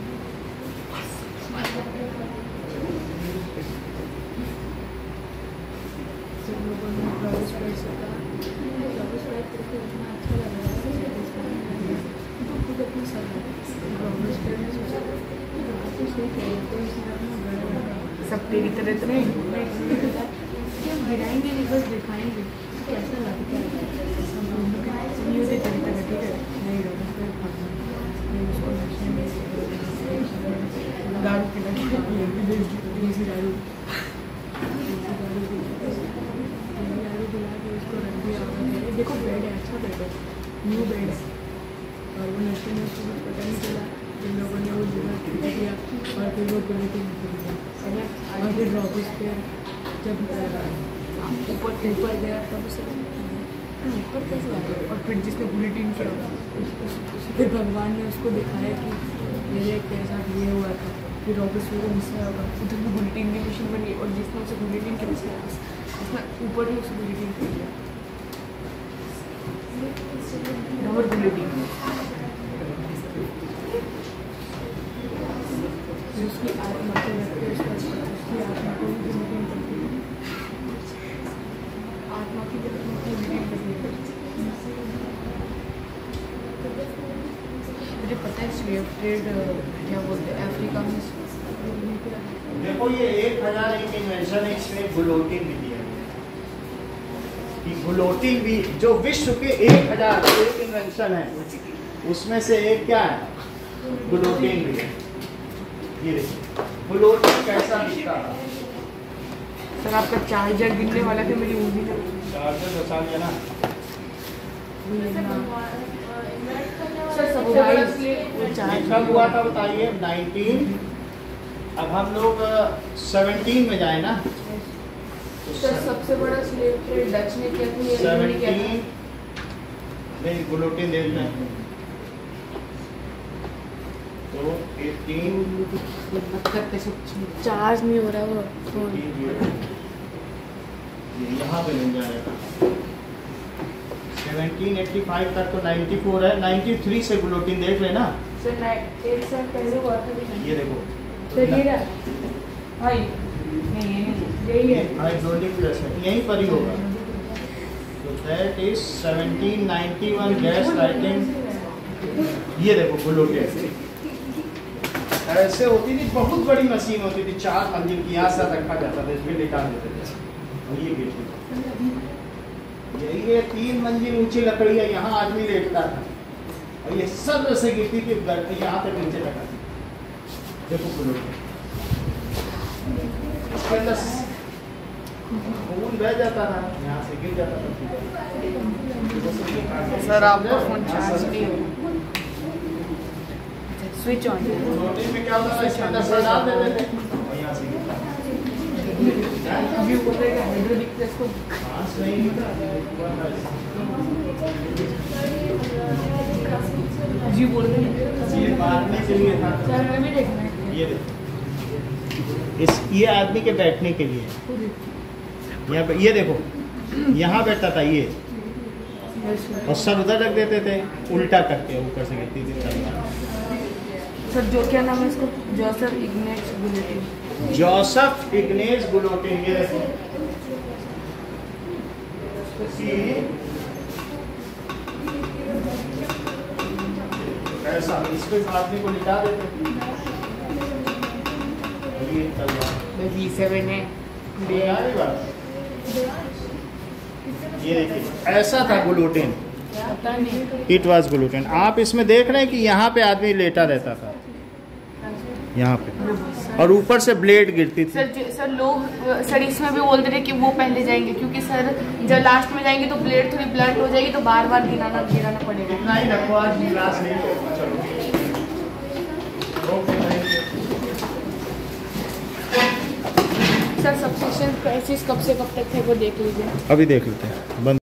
सब लोगों ने रॉबेस्पियर से कहा, रॉबेस्पियर करके इतना अच्छा लग रहा है तो खुद अपनी सलाह रॉबेस्पियर ने सोचा तो सही कह रहे तो इसने अपना गला सब तेरी तरह तो नहीं कि हम गिराएंगे नहीं, बस दिखाएंगे कैसा लगता है। ये होते तेरी तरह ठीक है नहीं रॉबेस्पियर भागना उसको नशे में दारू पिला देसी दारू देखो बेड है, अच्छा बेड है, न्यू बेड है, और वो नशे में उसको कुछ पता नहीं चला, जिन लोगों ने वो जगह खरीद दिया और फिर वो बुलेटिन खरीद दिया और फिर रॉबेस्पियर जब ऊपर ऊपर गया तब उसे ऊपर कैसे आ गया, और फिर जिसने बुलेटिन किया फिर भगवान ने उसको दिखाया कि मेरे कैसा ये हुआ था, फिर रॉबेस्पियर को गुस्सा होगा, उधर भी बुलेटिन की मशीन बनी और जिसने उसे बुलेटिन किया उसने ऊपर भी उसे बुलेटिन कर दिया और बुलेटिन उसकी आत्मा को लगते उसकी आत्मा को भी बुलेटिन करती है, आत्मा की बुलेटिन करती है। मुझे पता है स्लेव ट्रेड क्या बोलते हैं अफ्रीका में। देखो ये एक हजार एक इन्वेंशन है, इसमें गुलोटिन भी दिया है कि गुलोटिन भी जो विश्व के एक हजार एक इन्वेंशन है उसमें से एक क्या है, गुलोटिन भी है। ये देखिए गुलोटिन कैसा दिखता है। सर आपका चार्जर गिरने वाला था, मेरी उंगली में चार्जर बचा लिया ना। सर सब वो चार्ज कब हुआ था बताइए, नाइनटीन, अब हम लोग सेवनटीन में जाए ना, सर सबसे बड़ा स्लेव ट्रेड डच ने किया था, ये इन्होंने किया सेवनटीन नहीं गुलोटिन देख लें तो एटीन करते सब चार्ज नहीं हो रहा वो फोन। यहाँ पे मिल जाएगा सेवनटीन एटी फाइव तक तो नाइन्टी फोर है, नाइन्टी थ्री से गुलोटिन देख लेना। सर एक साल पहले हुआ था ये देखो सर ये रहा हाँ नहीं यही है हाइड्रोलिक प्रेस है, यहीं पर ही होगा। तो that is seventeen ninety one gas lighting. ये देखो गुलोटिन ऐसे होती थी, बहुत बड़ी मशीन होती थी, चार मंजिल की, यहाँ से रखा जाता था, इसमें निकाल देते थे। और ये गिरती थी। यही ये तीन मंजिल ऊंची लकड़ी है, यहाँ आदमी लेटता था और ये सब से गिरती थी यहाँ तक नीचे तक आती। देखो गुलोटेन इसके अंदर खून बह जाता था, यहाँ से गिर जाता था। सर आपका फोन चार्ज नहीं हो, स्विच ऑन। गुलोटेन में क्या होता था, इसके अंदर सर डाल देते थे और यहाँ से गिरता था। अभी बोल रहे हैं हाइड्रोलिक प्रेस को सांस नहीं निकलता। जी बोल रहे हैं ये बैठने के लिए था। सर हमें भी देखना है। ये देखो, इस ये आदमी के बैठने के लिए, यहाँ पे ये देखो, यहाँ बैठता था ये और सर उधर रख देते थे, उल्टा करके ऊपर से गिरती थी तलवार। सर जो क्या नाम है इसको, Joseph Ignace Guillotin. Joseph Ignace Guillotin. ये देखो, ऐसा इसको आदमी को लिटा देते थे। ये तलवार जी सेवन है। ये आ रही बात। ये देखिए, ऐसा था गुलोटिन। पता नहीं। It was guillotine. आप इसमें देख रहे हैं कि यहाँ पे आदमी लेटा रहता था, यहाँ पे, और ऊपर से ब्लेड गिरती थी। सर जो- सर लोग सर इसमें भी बोलते थे कि वो पहले जाएंगे, क्योंकि सर जब लास्ट में जाएंगे तो ब्लेड थोड़ी ब्लंट हो जाएगी, तो बार बार गिराना गिराना पड़ेगा। इतना ही रखो, आज क्लास नहीं होगा। चलो okay, thank you. Sir subsistence crisis कब से कब तक थे वो देख लीजिए। अभी देख लेते हैं। बंद।